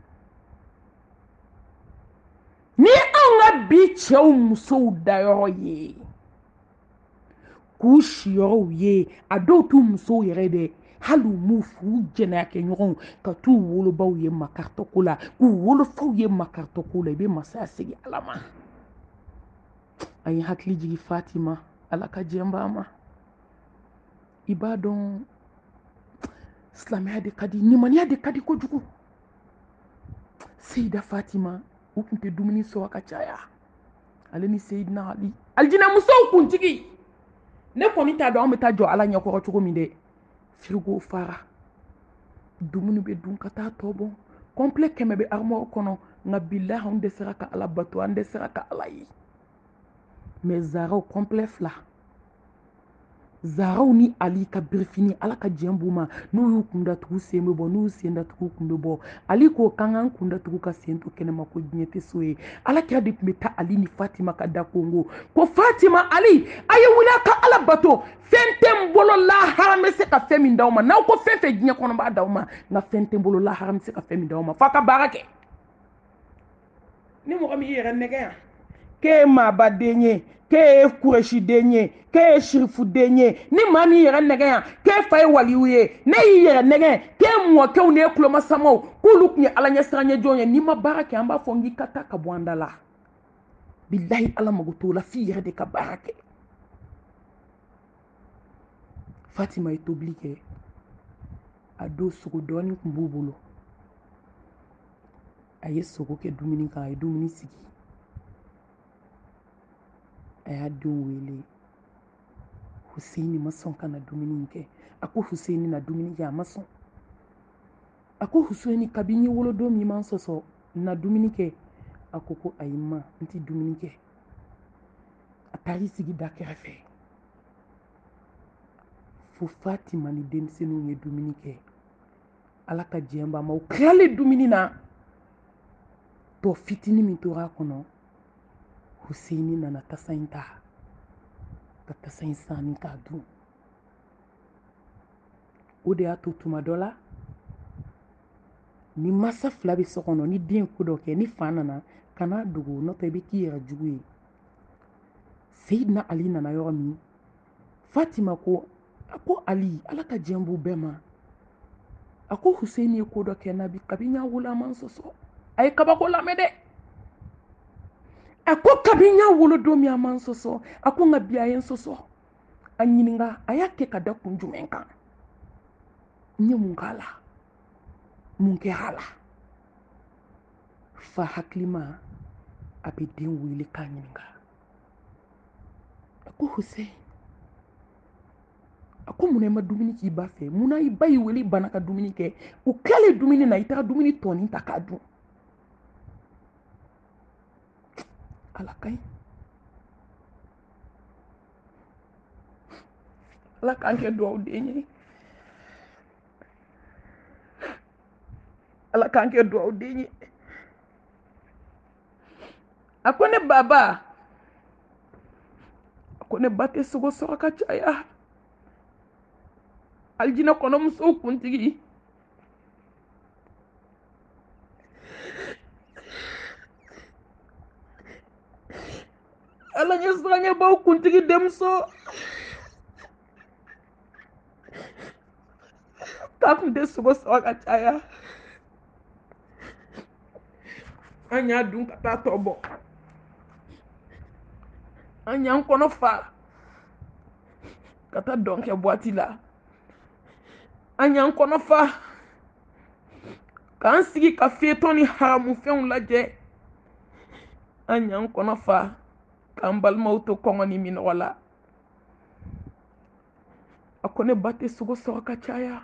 ni anw ka bi cɛw musow dayɔrɔ ye k'u siyɔrɔw ye a dɔw t'u musow yɛrɛ dɛ halu mu fu jɛnɛya kɛ ɲɔgɔn ka t'u wolobaw ye makaritɔko la k'u wolofaw ye makaritɔko la i bɛ masaya segin ala ma a ye hakili jigi Fatima ala ka jɛn b'a ma i b'a dɔn silamɛya de ka di limaniya de ka di kojugu Seyida Fatima u tun tɛ dumuni sɔrɔ ka caya ale ni Seyidina Ali alijinɛmusow kuntigi ne kɔni t'a dɔn an bɛ taa jɔ ala ɲɛkɔrɔ cogo min dɛ frigo fara dumuni bɛ dun ka taa tɔ bɔ complet 100 bɛ armoire kɔnɔ nka bilahi an dɛsɛra ka ala bato an dɛsɛra ka ala ye mais zaraw complet 2 zaraw ni ali ka birifini ala ka jɛn b'u ma n'u y'u kun datugu sen bɛ bɔ n'u y'u sen datugu kun bɛ bɔ ali ko kan k'an kun datugu ka sen to kɛnɛma ko diɲɛ tɛ so ye ala kira de tun bɛ taa ali ni Fatima ka da kongo ko Fatima ali a ye wuli a ka ala bato fɛn tɛ n bolo lahara n bɛ se ka fɛn min d'aw ma n'aw ko fɛn fɛn diɲɛ kɔnɔ n b'a d'aw ma nka fɛn tɛ n bolo lahara n bɛ se ka fɛn min d'aw ma f'a ka baara kɛ ni mɔgɔ min y'i yɛrɛ nɛgɛ yan k'e ye maaba den ye k'e ye kurɛsi den ye k'e ye sirifu den ye ni maa min yɛrɛ nɛgɛ yan k'e fa ye waliyu ye ne y'i yɛrɛ nɛgɛ k'e mɔkɛw n'e kulomasamaw k'olu tun ye ala ɲɛ siranɲɛjɔn ye n'i ma baara kɛ an b'a fɔ n k'i ka taa ka bɔ an da la bilahi ala mago t'o la f'i yɛrɛ de ka baara kɛ Fatima ye tobili kɛ a don sogo dɔɔni tun b'u bolo a ye sogo kɛ dumuni kan a ye dumuni sigi a y'a denw wele Hussein ma sɔn ka na dumuni kɛ a ko Hussein na dumuni kɛ a ma sɔn a ko Hussein kabini wolodon min ma sɔsɔ na dumuni kɛ a ko ayi ma n tɛ dumuni kɛ a taar'i sigi da kɛrɛfɛ fo Fatima ni denmisɛnninw ye dumuni kɛ ala ka jɛn b'a ma u tilalen dumuni na tɔ fitinin min tora a kɔnɔ Hussein nana tasa in ta ka tasa in saani k'a dun o de y'a to tuma dɔ la ni masa fila bɛ so kɔnɔ ni den ko dɔ kɛ ni fa nana kana dogo n'o tɛ i bɛ k'i yɛrɛ jugu ye Seyidina Ali nana yɔrɔ min Fatima ko a ko Ali ala ka jɛn b'u bɛɛ ma a ko Hussein ye ko dɔ kɛ na bi kabini y'a wolo a man sɔsɔ a ye kabako lamɛn dɛ a ko kabini y'a wolo don min a man sɔsɔ a ko nka bi a ye n sɔsɔ a ɲininka a y'a kɛ ka da kun jumɛn kan n ye mun k'a la mun kɛra a la fa hakili ma a bɛ den wele k'a ɲininka a ko Hussein a ko munna i ma dumuni k'i ba fɛ munna i ba y'i wele i banna ka dumuni kɛ o tilalen dumuni na i taara dumuni tɔnin ta k'a dun ala ka ɲi ala k'an kɛ duwawu den ye ala k'an kɛ duwawu den ye a ko ne baba a ko ne ba tɛ sogo sɔrɔ ka caya alijinɛ kɔnɔ musow kuntigi ala ɲɛ siranɲɛbaw kuntigi denmuso k'a kun tɛ sogo sɔrɔ ka caya an y'a dun ka taa tɔ bɔ an y'an kɔnɔ fa ka taa dɔn kɛ buwati la an y'an kɔnɔ fa k'an sigi ka fetɔn ni haramufɛnw lajɛ an y'an kɔnɔ fa k'an balimaw to kɔngɔ ni minɔgɔ la a ko ne ba tɛ sogo sɔrɔ ka caya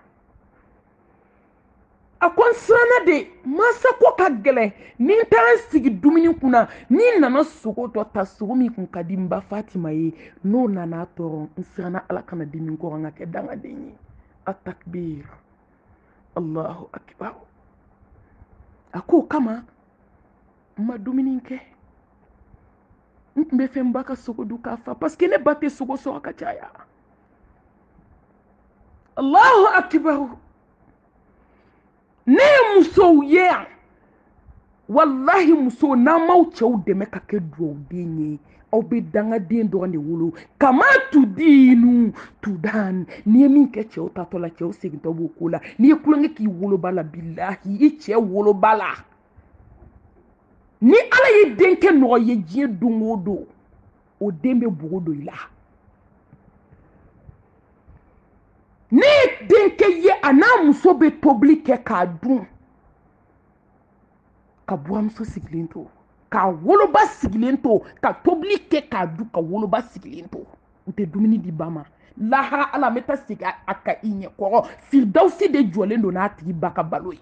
a ko n siranna de mansa ko ka gɛlɛn ni n taara n sigi dumuni kunna ni nana sogo dɔ ta sogo min kun ka di n ba Fatima ye n'o nana tɔɔrɔ n siranna ala kana di min kɔrɔ n ka kɛ dangaden ye a takbir Allahu akbar a ko kama n ma dumuni kɛ n tun bɛ fɛ n ba ka sogo dun k'a fa parce que ne ba tɛ sogo sɔrɔ ka caya Allahu akbar ne ye musow ye yan wallahi muso n'a m'aw cɛw dɛmɛ ka kɛ duwawuden ye aw bɛ dangaden dɔrɔn de wolo kama tudinu tudan n'i ye min kɛ cɛw tatɔ la cɛw segintɔ b'o ko la n'i ye kulonkɛ k'i woloba la bilahi i cɛ woloba la ni ala ye denkɛ nɔgɔ ye diɲɛ don o don o den bɛ bogo don i la ne ye denkɛ ye a n'a muso bɛ tobili kɛ k'a dun ka buranmuso sigilen to ka woloba sigilen to ka tobili kɛ k'a dun ka woloba sigilen to u tɛ dumuni di ba ma lahara ala n bɛ taa segin a ka i ɲɛkɔrɔ firidawusi de jɔlen don n'a tigi ba ka balo ye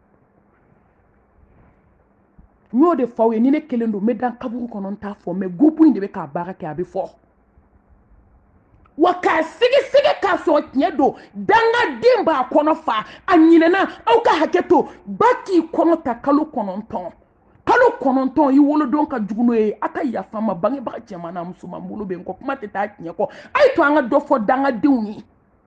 n y'o de fɔ aw ye ni ne kelen don n bɛ dan kaburu kɔnɔ n t'a fɔ mɛ gurupu in de bɛ k'a baara kɛ a bɛ fɔ wa k'a sɛgɛsɛgɛ k'a sɔrɔ tiɲɛ don dangaden b'a kɔnɔ fa a ɲinɛna aw ka hakɛ to ba k'i kɔnɔ ta kalo 9 kalo 9 i wolodon ka jugu n'o ye a ka yafa n ma bangebaga cɛman n'a musoman bolo bɛ n kɔ kuma tɛ taa tiɲɛ kɔ a ye to an ka dɔ fɔ dangadenw ye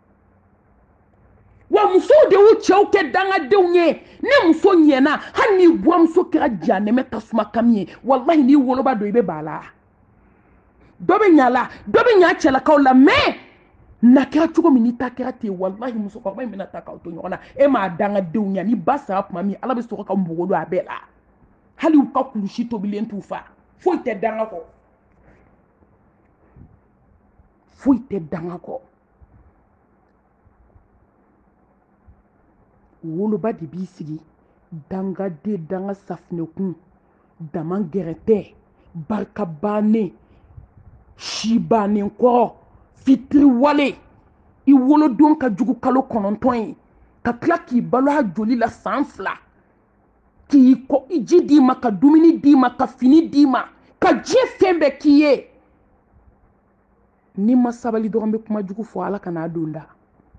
wa musow de y'u cɛw kɛ dangadenw ye ne muso ɲɛna hali n'i buranmuso kɛra janɛmɛ tasuma kami ye walahi n'i woloba don i bɛ b'a la dɔ bɛ ɲa la dɔ bɛ ɲa cɛlakaw la mais na kɛra cogo min n'i ta kɛra ten walahi musokɔrɔba in bɛna taa k'aw to ɲɔgɔn na e m'a dangadenw ɲa ni ba sara tuma min ala bɛ sɔrɔ ka mbogo don a bɛɛ la hali u ka kulusi tobilen t'u fa foyi tɛ danga kɔ foyi tɛ danga kɔ woloba de b'i sigi dangaden danga safinɛkun dama gɛrɛtɛ barika bannen si bannen kɔrɔ fitiriwale i wolodon ka jugu kalo 9 ye ka tila k'i balo a joli la san 2 k'i ko ji d'i ma ka dumuni d'i ma ka fini d'i ma ka diɲɛ fɛn bɛɛ k'i ye ni ma sabali dɔrɔn bɛ kuma jugu fɔ ala kana don da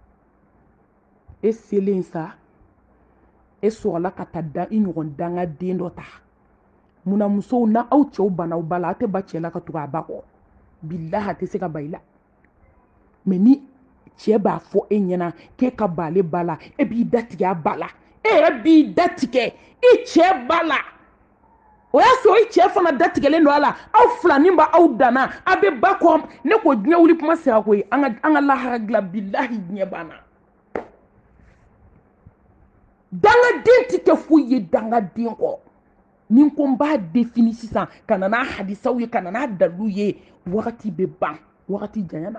e selen sa e sɔrɔla ka taa da i ɲɔgɔn dangaden dɔ ta munna musow na aw cɛw bana aw ba la a tɛ ba cɛ la ka tugu a ba kɔ bilahi a tɛ se ka ba i la mɛ ni cɛ b'a fɔ e ɲɛna k'e ka b'ale ba la e b'i datigɛ a ba la e yɛrɛ b'i datigɛ i cɛ ba la o y'a sɔrɔ i cɛ fana datigɛlen don a la aw filanin ba aw danna a bɛ ba kɔ ne ko diɲɛ wuli kuma sera koyi an ka lahara dilan bilahi diɲɛ banna dangaden tɛ kɛ foyi ye dangaden kɔ ni ko n b'a défini sisan ka na n'a hadisaw ye ka na n'a dalilu ye wagati bɛ ban wagati janyana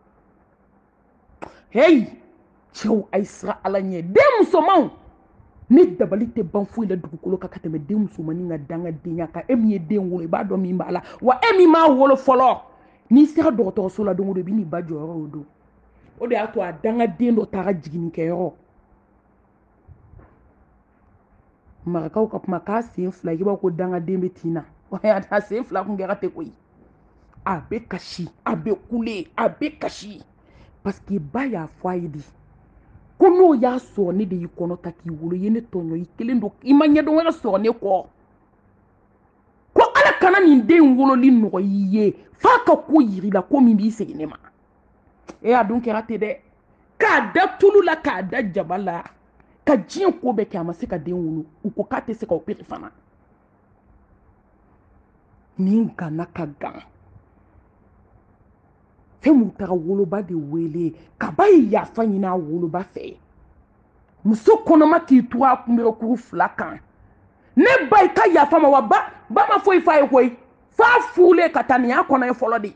hey cɛw a ye siran ala ɲɛ den musomanw ne dabali tɛ ban foyi la dugukolo kan ka tɛmɛ den musomanin ka dangadenya kan e min ye den wolo i b'a dɔn min b'a la wa e min m'a wolo fɔlɔ n'i sera dɔgɔtɔrɔso la don o don i bɛ n'i ba jɔyɔrɔ o don o de y'a to a dangaden dɔ taara jiginnikɛyɔrɔ marakaw ka kuma k'a sen 2 i b'a ko dangaden bɛ tin na a sen 2 kun kɛra ten koyi a bɛ kasi a bɛ kule a bɛ kasi parce que ba y'a fɔ a ye de ko n'o y'a sɔrɔ ne de y'i kɔnɔ ta k'i wolo i ye ne tɔɲɔ i kelen don i ma ɲɛdɔn wɛrɛ sɔrɔ ne kɔ ko ala kana nin den wololi nɔgɔ y'i ye f'a ka ko yiri la ko min b'i segin ne ma a dun kɛra ten dɛ k'a da tulu la k'a da jaba la ka diɲɛ ko bɛɛ kɛ a ma se ka den wolo u ko k'a tɛ se ka opérer fana nin gana ka gan fɛn mun taara woloba de wele ka ba ye yafa ɲini a woloba fɛ muso kɔnɔma k'i to a kunbɛrɛkuru 2 kan ne ba i ka yafa ma wa ba ma foyi f'a ye koyi f'a furulen ka taa nin y'a kɔnɔ ye fɔlɔ de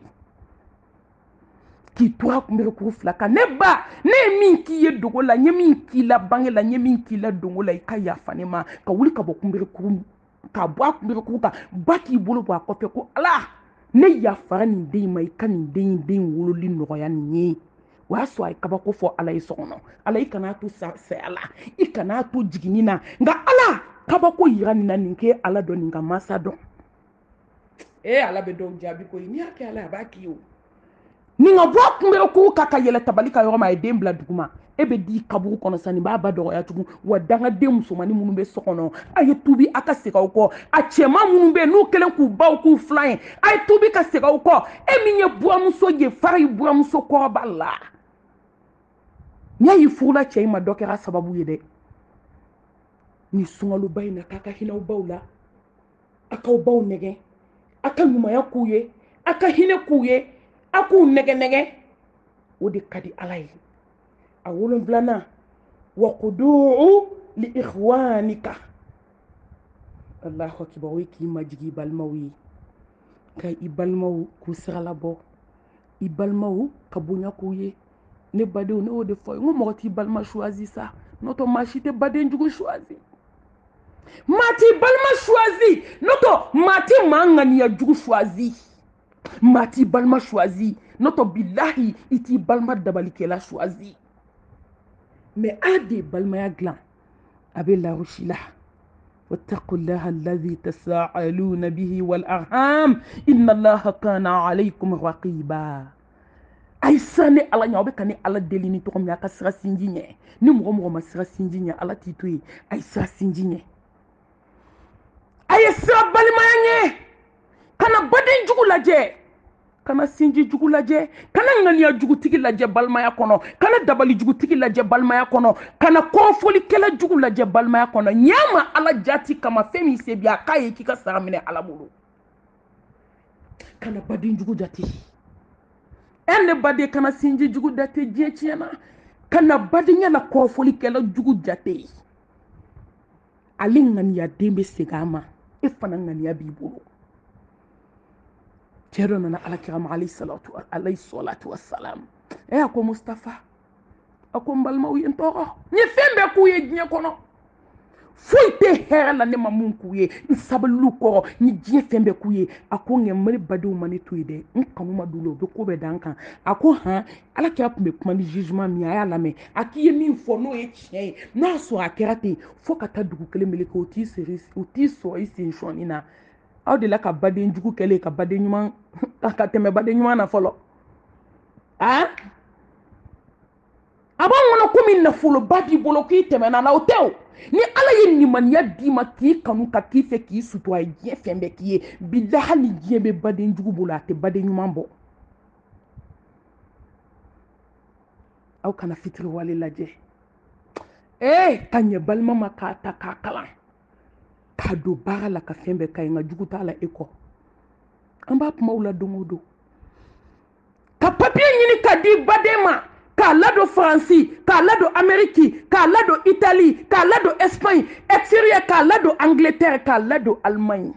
k'i to a kunbɛrɛkuru 2 kan ne ba ne ye min k'i ye dogo la n ye min k'i la bange la n ye min k'i la dongo la i ka yafa ne ma ka wuli ka bɔ kunbɛrɛkuru ka bɔ a kunbɛrɛkuru kan ba k'i bolo bɔ a kɔfɛ ko ala ne yafara nin den ma i ka nin den wololi nɔgɔya nin ye o y'a sɔrɔ a ye kabako fɔ ala ye sɔgɔnɔ ala i kana to saya la i kana to jiginni na nka ala kabako yira nin na nin k'e ala dɔn nin ka masa dɔn ala bɛ dɔw jaabi koyi n'i y'a kɛ ala a b'a k'i ye o nin ka bɔ a kunbɛrɛkuru kan ka yɛlɛ tabali ka yɔrɔ ma a ye den bila duguma e bɛ di kaburu kɔnɔ sa nin b'a ba dɔgɔya tugun wa dangaden musomanin minnu bɛ so kɔnɔ a ye tubi a ka segin aw kɔ a cɛman minnu bɛ yen n'u kɛlen k'u baw k'u filan ye a ye tubi ka segin aw kɔ e min ye buramuso ye fara i buramuso kɔrɔba la n'i y'a ye furula cɛ in ma dɔ kɛra sababu ye dɛ nin sunkaloba in na k'a ka hinɛ aw baw la akaw baw nege aka ɲumaya k'u ye aka hinɛ k'u ye a k'u nɛgɛ o de ka di ala ye a 7 wa qudu'u li ikhwanika Allahu akbar o ye k'i majigi i balimaw ye ka i balimaw k'u sigalabɔ i balimaw ka bonya k'u ye ne badenw ne y'o de fɔ n ko mɔgɔ t'i balima choisi sa n'o tɛ maa si tɛ baden jugu choisi maa t'i balima choisi n'o tɛ maa tɛ maa ŋaniya jugu choisi maa t'i balima choisi n'o tɛ bilahi i t'i balima dabalikɛla choisi mais ala de ye balimaya dilan a bɛ larusi la واتقوا الله الذي تساءلون به والأرحام إن الله كان عليكم رقيبا ay sane ala nya obeka ni ala deli ni to mi aka sira sinjinye ni mo ma sira sinjinye ala tito yi ay sira sinjinye ay sira balimanye kana badin jugu laje kana sinji jugu laje kana ngania jugu tigi laje balmaya kono kana dabali jugu tigi laje balmaya kono kana konfoli kala jugu laje balmaya kono nyama ala jati kama femi sebi akaye kika sara mine ala bulu kana badin jugu jati ende bade kana sinji jugu date je tiena kana badinya la konfoli kala jugu jate ali ngania dembe segama e fana ngania bibulu Cero nana alakirama alayhi salatu wassalam ako Mustafa ako mbalma wi ntoro ni fembe ku ye dine kono foite hera la ne mamun ku ye nsabalu ko ni dine fembe ku ye ako ngemri badu mani tuide nkanu madulo be ko be dankan ako ha alakira kumbe kuma ni jugement mi aya la me akiye min fo no e chien na so akerate fo kata dugu kele meleke oti series oti so isi shonina aw de la ka baden jugu kele ka baden nyuma ka teme baden nyuma na folo abon wono kumi na folo badi bolo ki teme na hotel ni ala ye ni man ya di ma ki kanu ka ki fe ki suto ay je fembe ki billahi ni je be baden jugu bolo ate baden nyuma bo aw kana fitri wali laje kanye balma makata ka kala kado bara la ka fembe kay nga jugu ta la eko amba maula dongodo ka papier nyini ka di badema ka lado France ka lado Amerique ka lado Italie ka lado Espagne extérieur ka lado Angleterre ka lado Allemagne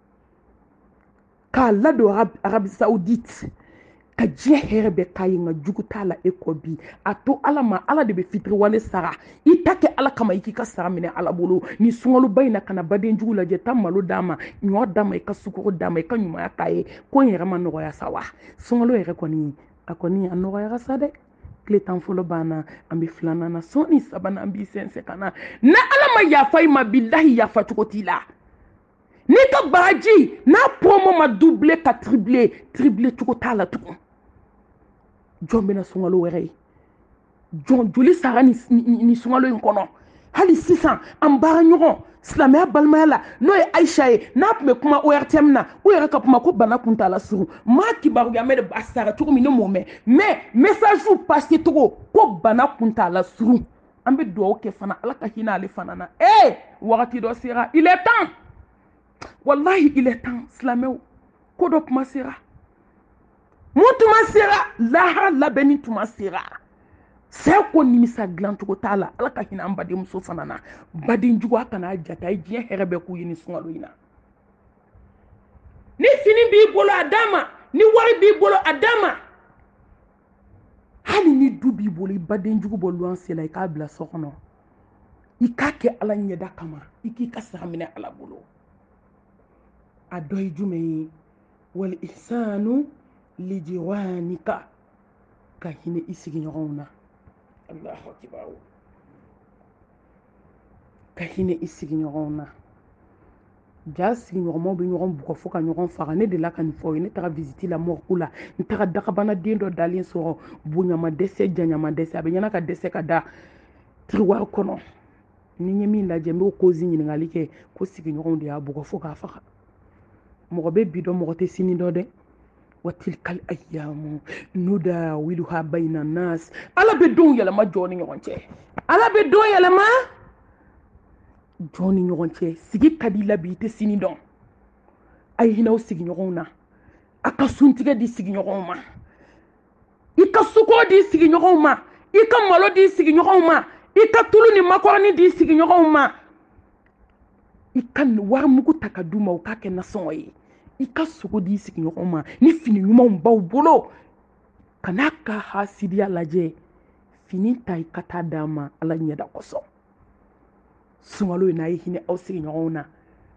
ka lado Arabie Saoudite ka je herbe kay nga jugu ta la eko bi ato alama ala de be fitri wale sara itake ala kama ikika sara mine ala bolo ni sungolu bayina kana baden jugu la je tamalo dama nyo dama ka sukuru dama ka nyuma ya kaye ko yere ma nogo ya sawa sungolu yere akoni anogo ya sade kletan folo bana ambi flana na soni sabana ambi sense kana na ala ma ya fay ma billahi ya fatukotila ni ka baji na promo ma doubler ka tripler tukotala tukun jombe na sungalo were joli sara ni sungalo inkono hali sisan ambara nyogon silamaya balimaya la no ye Aisha ye n'a tun bɛ kuma ORTM na u yɛrɛ ka kuma ko bana kun t'a la surun maa kibaru ya mɛ de a sara cogo min ne m'o mɛn mais message passé cogo ko bana kun t'a la surun an bɛ dugawu kɛ fana ala ka hinɛ ale fana na wagati dɔ sera il est temps wallahi il est temps silamɛw ko dɔ kuma sera mun tuma sera lahara labɛnni tuma sera sai ko nimisa dilan cogo t'a la ala ka hinɛ an badenmuso fana na baden jugu a kana jata ye diɲɛ hɛrɛ bɛɛ k'u ye ni sunkalo in na ni fini b'i bolo a d'a ma ni wari b'i bolo a d'a ma hali ni du b'i bolo i baden jugu bɔ luwanse la i k'a bila so kɔnɔ i k'a kɛ ala ɲɛda kama i k'i ka sara minɛ ala bolo a dɔ ye jumɛn ye wal ihsanu lijiwanika ka hinɛ i sigiɲɔgɔnw na Allahu akbar ka hinɛ i sigiɲɔgɔnw na ja sigiɲɔgɔnmaw bɛ ɲɔgɔn bugɔ fo ka ɲɔgɔn faga ne de la ka nin fɔ ye ne taga visite la mɔgɔku la n taga dagabana den dɔ dalen sɔrɔ bonyama dɛsɛ janyama dɛsɛ a bɛ ɲɛna ka dɛsɛ ka da tiroir kɔnɔ ni n ye min lajɛ n b'o cause ɲininkali kɛ ko sigiɲɔgɔnw de y'a bugɔ fo k'a faga mɔgɔ bɛ bi dɔn mɔgɔ tɛ sini dɔn dɛ وتلك الأيام نداولها بين الناس ala bɛ don yɛlɛma jɔn ni ɲɔgɔn cɛ ala bɛ don yɛlɛma jɔn ni ɲɔgɔn cɛ sigi ka di la bi i tɛ sini dɔn ay hinaw sigiɲɔgɔnw na a ka suntigɛ di sigiɲɔgɔnw ma i ka suko di sigiɲɔgɔnw ma i ka malo di sigiɲɔgɔnw ma i ka tulu ni makɔrɔni di sigiɲɔgɔnw ma i ka warimugu ta ka d'u ma u k'a kɛ nasɔngɔ ye i ka sogo di sigiɲɔgɔnw ma ni fini ɲumanw b'aw bolo ka n'a ka hasidiya lajɛ fini ta i ka taa d'a ma ala ɲɛda kosɔn sunkalo in n'a ye hinɛ aw sigiɲɔgɔnw na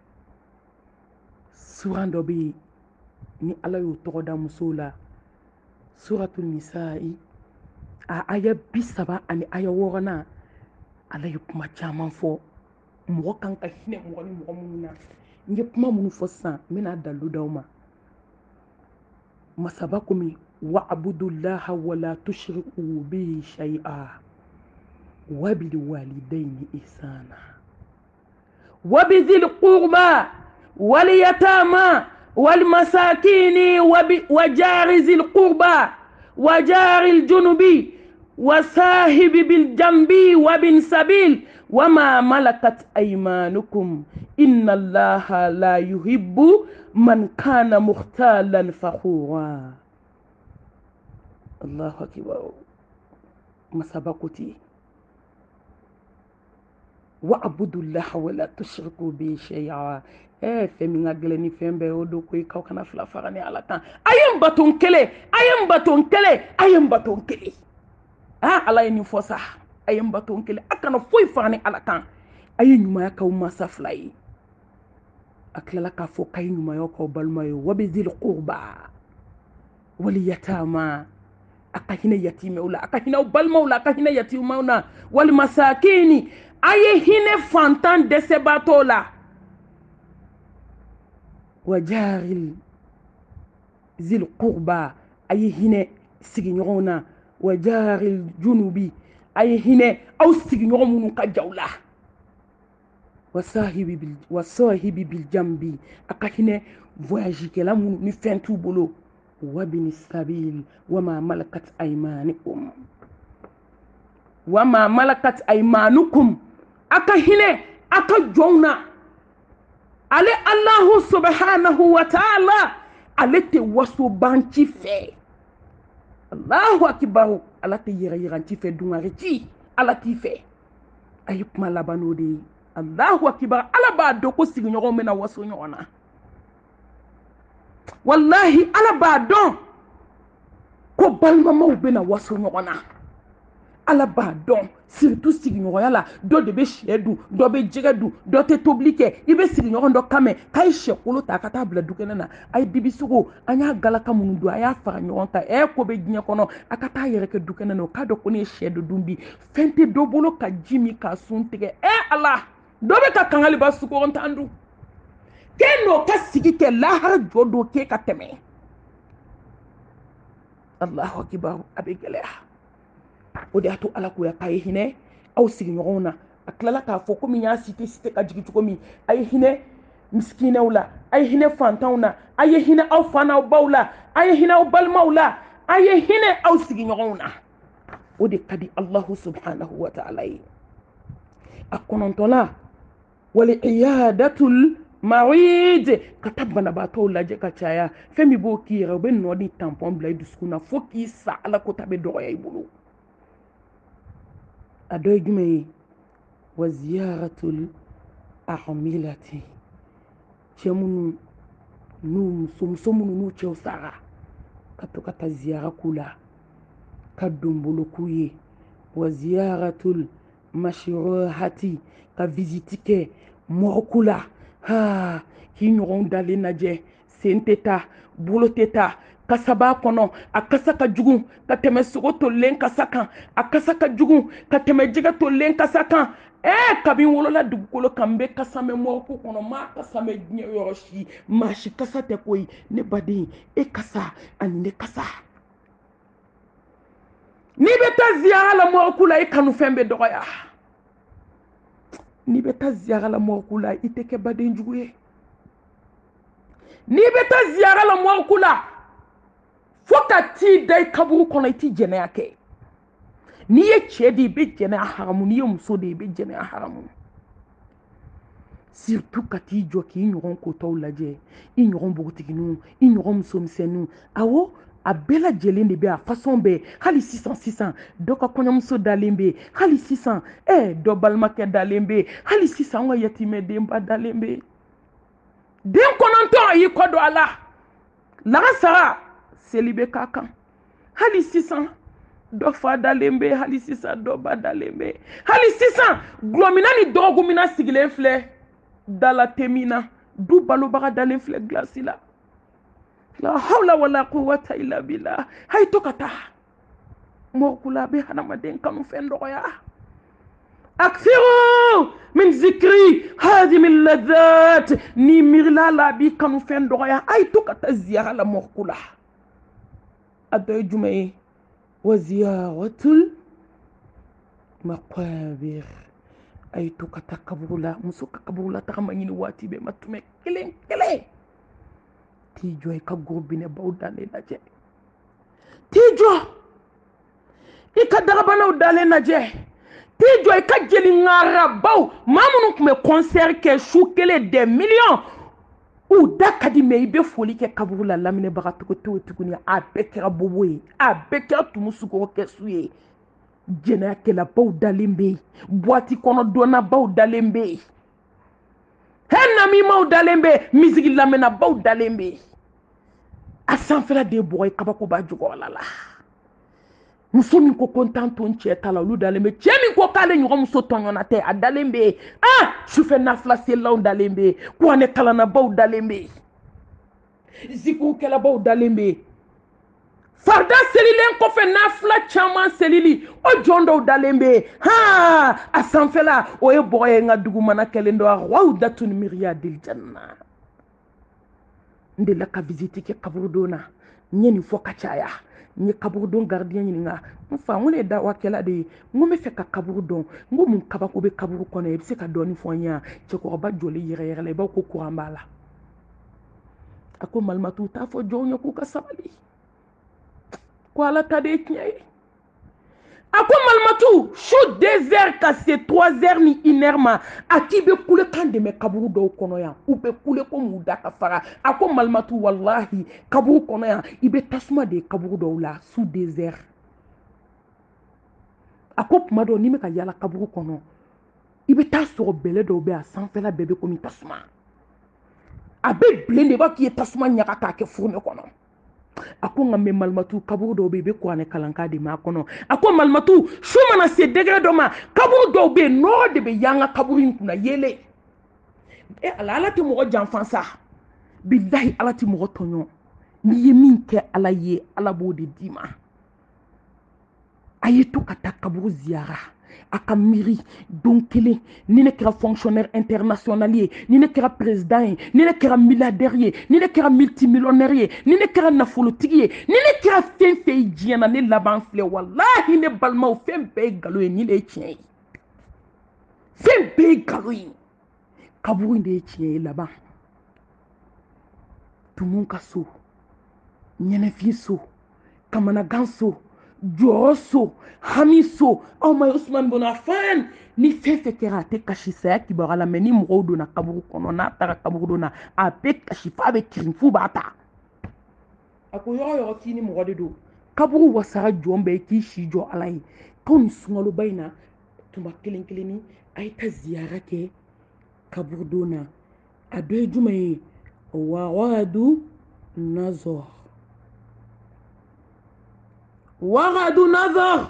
suran dɔ bɛ yen ni ala y'o tɔgɔ da musow la suratul nisa'i a aya 30 ani aya 6 ala ye kuma caman fɔ mɔgɔ kan ka hinɛ mɔgɔ ni mɔgɔ minnu na n ye kuma minnu fɔ sisan n bɛna dalu d'aw ma masaba komi wa'budullaha wala tushriku bihi shay'a wa bil walidayni ihsana wa bidhil qurba wal yatama wal masakin wa jari zil qurba wa jari al junubi وساهب بالجنب وابن سبيل وما ملكت أيمانكم إن الله لا يحب من كان مختالا فخورا الله أكبر مسابقتي وعبدوا الله ولا تشركوا به شيئا femi ngagleni fembe odo ko ikaw kana fla farani ala kan ayem baton kele ala ye nin fɔ sa a ye n baton kelen a kana foyi fara ni ala kan a ye ɲumanya k'aw masa fila ye a tilala k'a fɔ k'a ye ɲumanya k'aw balima ye wa bi zil qurba wali yatama a ka hinɛ yatimɛw la a ka hinɛ aw balimaw la a ka hinɛ yatimɛw na wali masakini a ye hinɛ fantan dɛsɛbaatɔw la wa jari zil qurba a ye hinɛ sigiɲɔgɔnw na wa jari junubi ay hinɛ aw sigiɲɔgɔn minnu ka jaw la wa sahibi bil jambi a ka hinɛ voyage kɛla minnu ni fɛn t'u bolo wa bin sabil wa ma malakat aymanukum a ka hinɛ a ka jɔnw na ale Allahu subhanahu wa ta'ala ale tɛ waso banci fɛ Allahu akibaru ala tɛ yɛrɛyɛrɛnci fɛ dungari ci ala t'i fɛ a ye kuma laban n'o de ye Allahu akibaru ala b'a dɔn ko sigiɲɔgɔnw bɛna waso ɲɔgɔn na wallahi ala b'a dɔn ko balimamaw bɛna waso ɲɔgɔn na ala b'a dɔn surtout sigiɲɔgɔnya la dɔ de bɛ sɛ dun dɔ bɛ jɛgɛ dun dɔ tɛ tobili kɛ i bɛ sigiɲɔgɔn dɔ kan mɛn k'a ye sɛkolo ta a ka taa bila dukɛnɛ na a ye dibisogo an y'a galaka minnu dun a y'a fara ɲɔgɔn kan ko bɛ diɲɛ kɔnɔ a ka taa yɛrɛ kɛ dukɛnɛ na o k'a dɔn ko ne ye sɛ dɔ dun bi fɛn tɛ dɔ bolo ka ji min k'a sun tigɛ ala dɔ bɛ ka kangaliba sukɔrɔ tan dun k'e n'o ka sigi kɛ lahara jɔ don k'e ka tɛmɛ Allahu akibaru a bɛ gɛlɛya o de y'a to ala ko ya k'a ye hinɛ aw sigiɲɔgɔnw na a tilala k'a fɔ komi y'a cité ka jigin cogo min a ye hinɛ misikinɛw la a ye hinɛ fantanw na a ye hinɛ aw fa n'aw baw la a ye hinɛ aw balimaw la a ye hinɛ aw sigiɲɔgɔnw na o de ka di Allahu subhanahu wa ta'ala ye a 9 wali iyadatul marid ka taa banabaatɔw lajɛ ka caya fɛn min b'o k'i yɛrɛ o bɛ nɔ ni tampon bila i dusukun na fo k'i sa ala ko ta bɛ dɔgɔya i bolo a dɔ ye jumɛn ye wa ziyaratul ahmilati cɛ minnu n'u muso minnu n'u cɛw sara ka to ka taa ziyara k'u la ka donbolo k'u ye wa ziyaratul mashruhati ka visite kɛ mɔgɔ k'u la k'i ɲɔgɔn dalen lajɛ sen tɛ taa bolo tɛ taa kasa b'a kɔnɔ a kasa ka jugu ka tɛmɛ sogo tolilen kasa kan a kasa ka jugu ka tɛmɛ jɛgɛ tolilen kasa kan kabini wolola dugukolo kan n bɛ kasa mɛn mɔgɔko kɔnɔ maa kasa mɛn diɲɛ yɔrɔ si maa si kasa tɛ koyi ne baden e kasa ani ne kasa n'i bɛ taa ziyara la mɔgɔko la i kanufɛn bɛ dɔgɔya n'i bɛ taa ziyara la mɔgɔko la i tɛ kɛ baden jugu ye n'i bɛ taa ziyara la mɔgɔko la fo ka t'i da i kaburu kɔnɔ i t'i jɛnɛya kɛ n'i ye cɛ de i bɛ jɛnɛya haramu n'i ye muso de i bɛ jɛnɛya haramu surtout ka t'i jɔ k'i ɲɔgɔn kotaw lajɛ i ɲɔgɔn bogotigininw i ɲɔgɔn musomisɛnninw awɔ a bɛɛ lajɛlen de bɛ a façon bɛɛ hali sisan dɔ ka kɔɲɔmuso dalen bɛ hali sisan dɔ balimakɛ dalen bɛ hali sisan an ka yatimɛdenba dalen bɛ den 9 a y'i kɔ don a la lagasara seli bɛ k'a kan hali sisan dɔ fa dalen bɛ hali sisan dɔ ba dalen bɛ hali sisan gulɔmina ni dɔgɔkunmina sigilen filɛ dala temina du balobaga dalen filɛ glasi la la hawla wala quwwata illa billah hay to ka taa mɔgɔkula bɛ hadamaden kanu fɛn dɔgɔya akthiru min zikri hadimi ladhat ni mirila la bi kanu fɛn dɔgɔya ay to ka taa ziyara la mɔgɔkula a dɔ ye jumɛn ye wa ziyaratul maqabir ay to ka taa kaburu la muso ka kaburu la tagama ɲini waati bɛɛ ma tɛmɛ kelen t'i jɔ i ka gorobinɛ baw dalen lajɛ t'i jɔ i ka dagabanaw dalen lajɛ t'i jɔ i ka jeli ŋarabaw maa minnu tun bɛ concert kɛ su kelen des millions u da ka di mɛ i bɛ foli kɛ kaburu la laminɛbaga togo tuguni a bɛɛ kɛra bobo ye a bɛɛ kɛra tumu sukɔrɔ kɛsu ye jɛnɛyakɛlabaw dalen bɛ yen boîte kɔnɔ donnabaw dalen bɛ yen hɛnamimaw dalen bɛ yen misigi lamɛnnabaw dalen bɛ yen a sanfɛla de ye bɔgɔ ye kabakoba jukɔrɔla la muso min ko n t'an to n cɛ ta la olu dalen bɛ cɛ min ko k'ale ɲɔgɔn muso tɔɲɔna tɛ a dalen bɛ yen sufɛ nafila selilaw dalen bɛ yen kuranɛ kalannabaw dalen bɛ yen zikirukɛlabaw dalen bɛ yen farida selilen kɔfɛ nafila caman selili o jɔn dɔw dalen bɛ yen a sanfɛla o ye bɔgɔ ye n ka dugumana kɛlen dɔ rawdatun min riyadil janna n delila ka visite kɛ kaburudon na n ye nin fɔ ka caya n ye kaburudon gardien ɲininka n fa n ko ne ye dawakɛla de ye n ko n bɛ fɛ ka kaburu dɔn n ko mun kabako bɛ kaburu kɔnɔ i bɛ se ka dɔɔni fɔ n ye wa cɛkɔrɔba jɔlen yɛrɛ la i b'a ko kuran b'a la a ko malimatu t'a fɔ jɔnw ye k'u ka sabali ko ala ta de ye tiɲɛ ye a ko malimatu su 2 heures ka se 3 heures ni 1 heure ma a k'i bɛ kulekan dɛmɛ kaburu dɔw kɔnɔ yan u bɛ kule ko m'u da ka faga a ko malimatu walahi kaburu kɔnɔ yan i bɛ tasuma de ye kaburu dɔw la su 2 heures a ko tuma dɔw n'i bɛ ka yala kaburu kɔnɔ i bɛ taa sɔrɔ bɛlɛ dɔw bɛ a sanfɛla bɛɛ bɛ komi tasuma a bɛ bilen de i b'a k'i ye tasuma ɲaga k'a kɛ fourneau kɔnɔ a ko nka mɛ malimatu kaburu dɔw bɛ yen i bɛ kuranɛ kalankan de m'a kɔnɔ a ko malimatu su mana se degré dɔ ma kaburu dɔw bɛ yen nɔgɔ de bɛ y'an ka kaburu in kunna yelen ala tɛ mɔgɔ janfa sa bilahi ala tɛ mɔgɔ tɔɲɔ n'i ye min kɛ ala ye ala b'o de d'i ma a ye to ka taa kaburu ziyara a ka miiri don kelen ni ne kɛra fonctionnaire international ye ni ne kɛra président ye ni ne kɛra milliardaire ye ni ne kɛra multimillionnaire ye ni ne kɛra nafolotigi ye ni ne kɛra fɛn fɛn ye diɲɛ na ne laban filɛ walahi ne balimaw fɛn bɛɛ ye nkalon ye ni de ye tiɲɛ ye fɛn bɛɛ ye nkalon ye kaburu in de ye tiɲɛ ye laban tumu ka so ɲɛnɛfin so kamanagan so jɔyɔrɔ so hami so aw ma ye Usman bin Affan ni fɛn fɛn kɛra a tɛ kasi saya kibaruya la mɛ ni mɔgɔw donna kaburu kɔnɔ n'a taara kaburu donna a bɛ kasi f'a bɛ kirin f'u b'a ta a ko yɔrɔ yɔrɔ k'i ni mɔgɔ de don kaburu wasara jɔn bɛɛ k'i si jɔ ala ye ko nin sunkaloba in na tuma kelen kelenni a ye taa ziyara kɛ kaburu don na a dɔ ye jumɛn ye wagadu nazar وغد نظر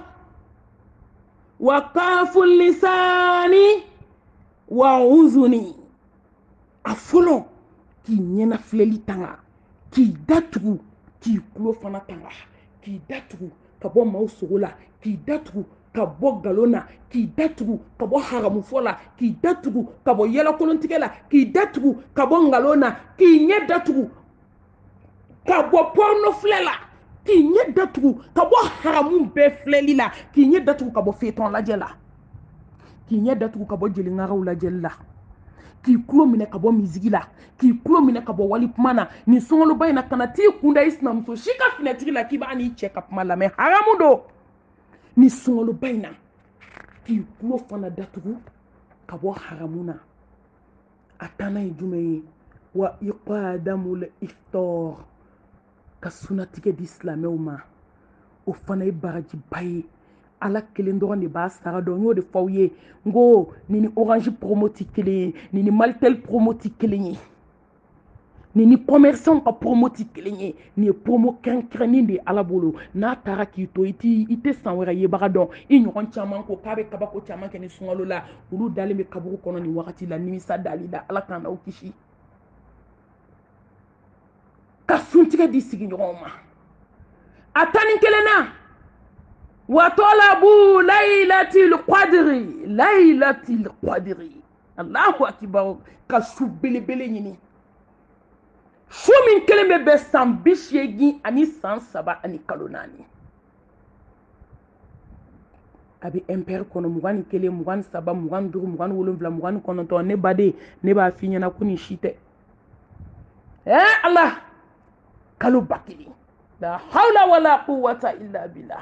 وقاف اللسان وعذني أفلو كي نينا فلالي تنغا كي داتغو كي كلو فانا تنغا كي داتغو كبو موسوغولا كي داتغو kabo galona k'i datugu kabo haramu fola k'i datugu kabo yela kolontigela k'i datugu kabo ngalona k'i ɲɛ datugu kabo porno flela k'i ɲɛ datugu kabo haramu bɛɛ filɛli la k'i ɲɛ datugu kabo fetɔn lajɛ la k'i ɲɛ datugu kabo jeliŋaraw lajɛli la k'i kulo minɛ kabo misigi la k'i kulo minɛ kabo wali kuma na nin sunkaloba in na kana t'i kunda i sinamuso si ka finɛtigi la k'i b'a n'i cɛ ka kuma lamɛn haramu don ni sunkaloba in na k'i kulo fana datugu ka bɔ haramu na atana jume wa iqadamul iftar ka sunatige di silamɛw ma o fana ye baraji ba ye ala kelen dɔrɔn de b'a sara dɔn y'o de f'aw ye n ko ni ni orange promo ti kelen ye ni ni maltel promo ti kelen ye ni ni commerçant ka promo ti kelen ye ni ye promo kɛrɛnkɛrɛnnin de ye ala bolo n'a taara k'i to i tɛ san wɛrɛ yebaga dɔn i ɲɔgɔn caman ko k'a bɛ kabako caman kɛ ni sunkalo la olu dalen bɛ kaburu kɔnɔ nin wagati la nimisa dali la ala k'an n'aw kisi ka suntigɛ di sigiɲɔgɔnw ma a ta ni kelen na wa talabu laylatil qadri allahu akibar ka su belebele ɲini su min kelen bɛ bɛn san 80 ani san 3 ani kalo 4 a bɛ impɛri kɔnɔ 21 23 25 27 29 ne baden ne b'a f'i ɲɛna ko nin si tɛ ala kalo 1000 la hawla wala quwwata illa billah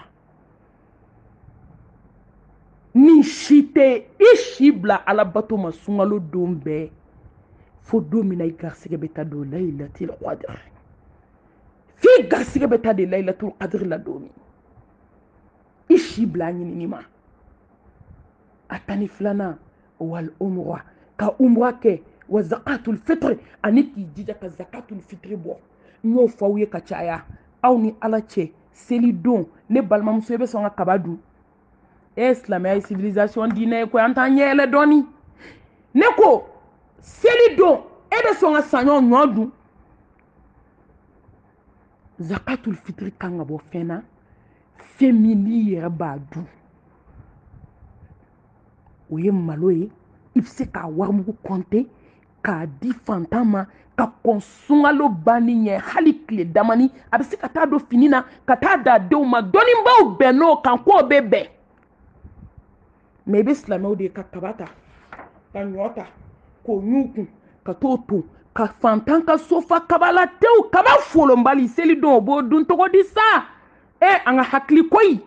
ni si tɛ i si bila ala bato ma sunkalo don bɛɛ fo don min na i garisɛgɛ bɛ taa don laylatil qadr f'i garisɛgɛ bɛ taa de laylatul qadr la don min i si bila a ɲinini ma a ta ni filanan wal umra ka umra kɛ wa zakatul fitr ani k'i jija ka zakatul fitr bɔ n y'o fɔ aw ye ka caya aw ni ala cɛ seli don ne balimamuso i bɛ sɔn ka kaba dun silamɛya ye civilisation diinɛ ye koyi an t'an ɲɛɛlɛ dɔɔni ne ko seli don e bɛ sɔn ka saɲɔ ɲɔ dun zakatul fitr kan ka bɔ fɛn na fɛn min n'i yɛrɛ b'a dun o ye malo ye i bɛ se k'a warimugu kɔnte k'a di fantan ma ka kɔn sunkalo banni ɲɛ hali tile damani a bɛ se ka taa don fini na ka taa d'a denw ma dɔnnibaw bɛn n'o kan k'o bɛ bɛn mɛ i bɛ silamɛw de ye ka kaba ta ka ɲɔ ta k'o ɲu kun ka t'o ton ka fantan ka sofa kaba la tewu kaba folonbali seli don o b'o dun cogo di sa an ka hakili koyi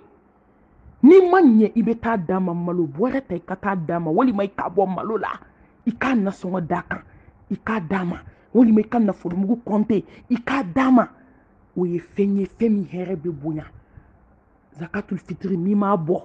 n'i ma ɲɛ i bɛ taa d'a ma malo bɔrɛ ta i ka taa d'a ma walima i k'a bɔ malo la i k'a nasɔngɔ d'a kan i k'a d'a ma walima i ka nafolomugu kɔnte i k'a d'a ma o ye fɛn ye fɛn min hɛrɛ bɛ bonya zakatul fitiri n'i m'a bɔ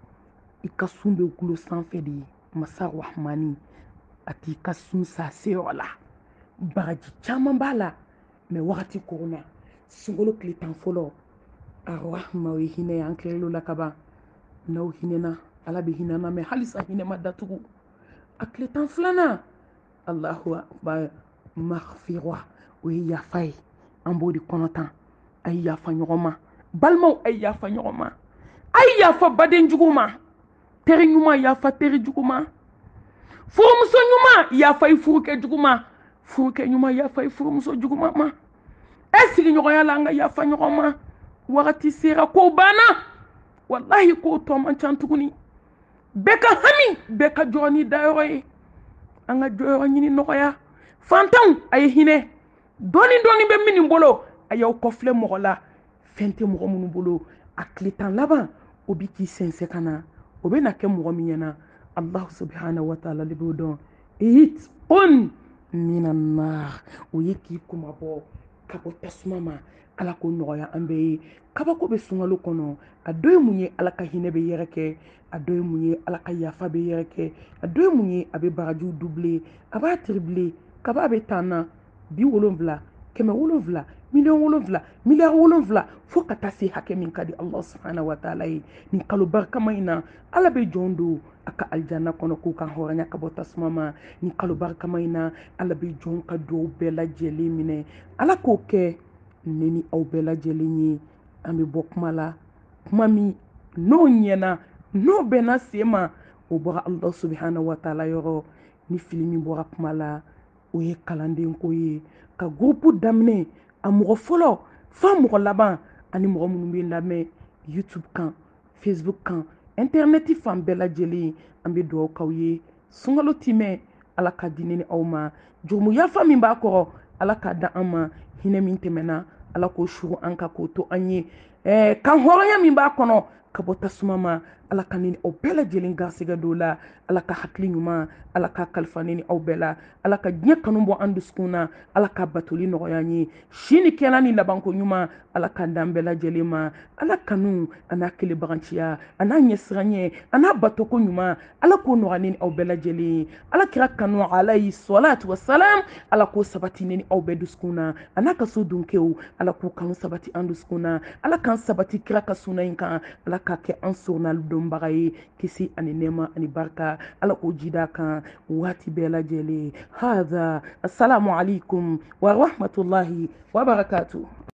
i ka sun bɛ gulo sanfɛ de ye masa rahmani a t'i ka sun sa seyɔrɔ la bagaji caman b'a la mɛ wagati koronna sunkalo tile 10 fɔlɔ arahma o ye hinɛ ye an tilal'o la kaban n'aw hinɛna ala bɛ hinɛ na mɛ halisa hinɛ ma datugu a tile 10 filanan allahu akbar maghfira o ye yafa ye an b'o de kɔnɔ tan a ye yafa ɲɔgɔn ma balimaw a ye yafa ɲɔgɔn ma a ye yafa baden jugu ma teri ɲuman yafa teri jugu ma furumuso ɲuman yafa i furukɛ jugu ma furukɛ ɲuman yafa i furumuso juguman ma sigiɲɔgɔnya la an ka yafa ɲɔgɔn ma wagati sera kow banna wallahi kow tɔ man can tuguni bɛɛ ka hami bɛɛ ka jɔrɔ ni dayɔrɔ ye an ka jɔyɔrɔ ɲini nɔgɔya fantanw a ye hinɛ dɔɔni bɛ minnu bolo a y'aw kɔfilɛ mɔgɔ la fɛn tɛ mɔgɔ minnu bolo a tile 10 laban o bi k'i sɛnsɛn ka na o bɛ na kɛ mɔgɔ min ɲɛna Allah subhanahu wa ta'ala de b'o dɔn itqun minan nar o ye k'i kuma bɔ ka bɔ tasuma ma ala ko nɔgɔya an bɛɛ ye kabako bɛ sunkalo kɔnɔ a dɔ ye mun ye ala ka hinɛ bɛ yɛrɛ kɛ a dɔ ye mun ye ala ka yafa bɛ yɛrɛ kɛ a dɔ ye mun ye a bɛ barajiw doublé a b'a tripler kaba bɛ tan na 70 170 miliyɔn 7 miliyari 7 fo ka taa se hakɛ min ka di Allah subhanahu wa ta'ala ye nin kalo barikama in na ala bɛ jɔn don a ka aljanna kɔnɔ k'u ka hɔrɔnya ka bɔ tasuma ma nin kalo barikama in na ala bɛ jɔn ka duwawu bɛɛ lajɛlen minɛ ala k'o kɛ ne ni aw bɛɛ lajɛlen ye an bɛ bɔ kuma la kuma min n'o ɲɛna n'o bɛnna sen ma o bɔra Allah subhanahu wa ta'ala yɔrɔ ni fili min bɔra kuma la o ye kalanden ko ye ka groupe daminɛ a mɔgɔ fɔlɔ fa mɔgɔ laban ani mɔgɔ minnu bɛ lamɛn YouTube kan Facebook kan internet fan bɛɛ lajɛlen an bɛ dugawu k'aw ye sunkalo timɛ ala ka di ne ni aw ma jurumu yafa min b'a kɔrɔ ala k'a da an ma hinɛ min tɛmɛna ala k'o suru an kan k'o to an ye kan hɔrɔnya min b'a kɔnɔ ka bɔ tasuma ma ala ka ni aw bɛɛ lajɛlen garisɛgɛ dɔw la ala ka hakili ɲuman ala ka kalifa ni aw bɛɛ la ala ka diɲɛ kanu bɔ an dusukun na ala ka batoli nɔgɔya an ye si ni kɛnɛ ni labanko ɲuman ala ka dan bɛɛ lajɛlen ma ala kanu a n'a kelebaganciya a n'a ɲɛsiranɲɛ a n'a batoko ɲuman ala k'o nɔgɔya ni aw bɛɛ lajɛlen ala kira kanu alayhi salatu wasalam ala k'o sabati ni aw bɛɛ dusukun na a n'a ka so dunkew ala k'u kanu sabati an dusukun na ala k'an sabati kira ka suna in kan ala k'a kɛ an sɔnna dɔnbaga ye kisi ani nɛɛma ani barika ala k'o jida kan waati bɛɛ lajɛlen hadha assalamu alaikum wa rahmatullahi wa barakatuh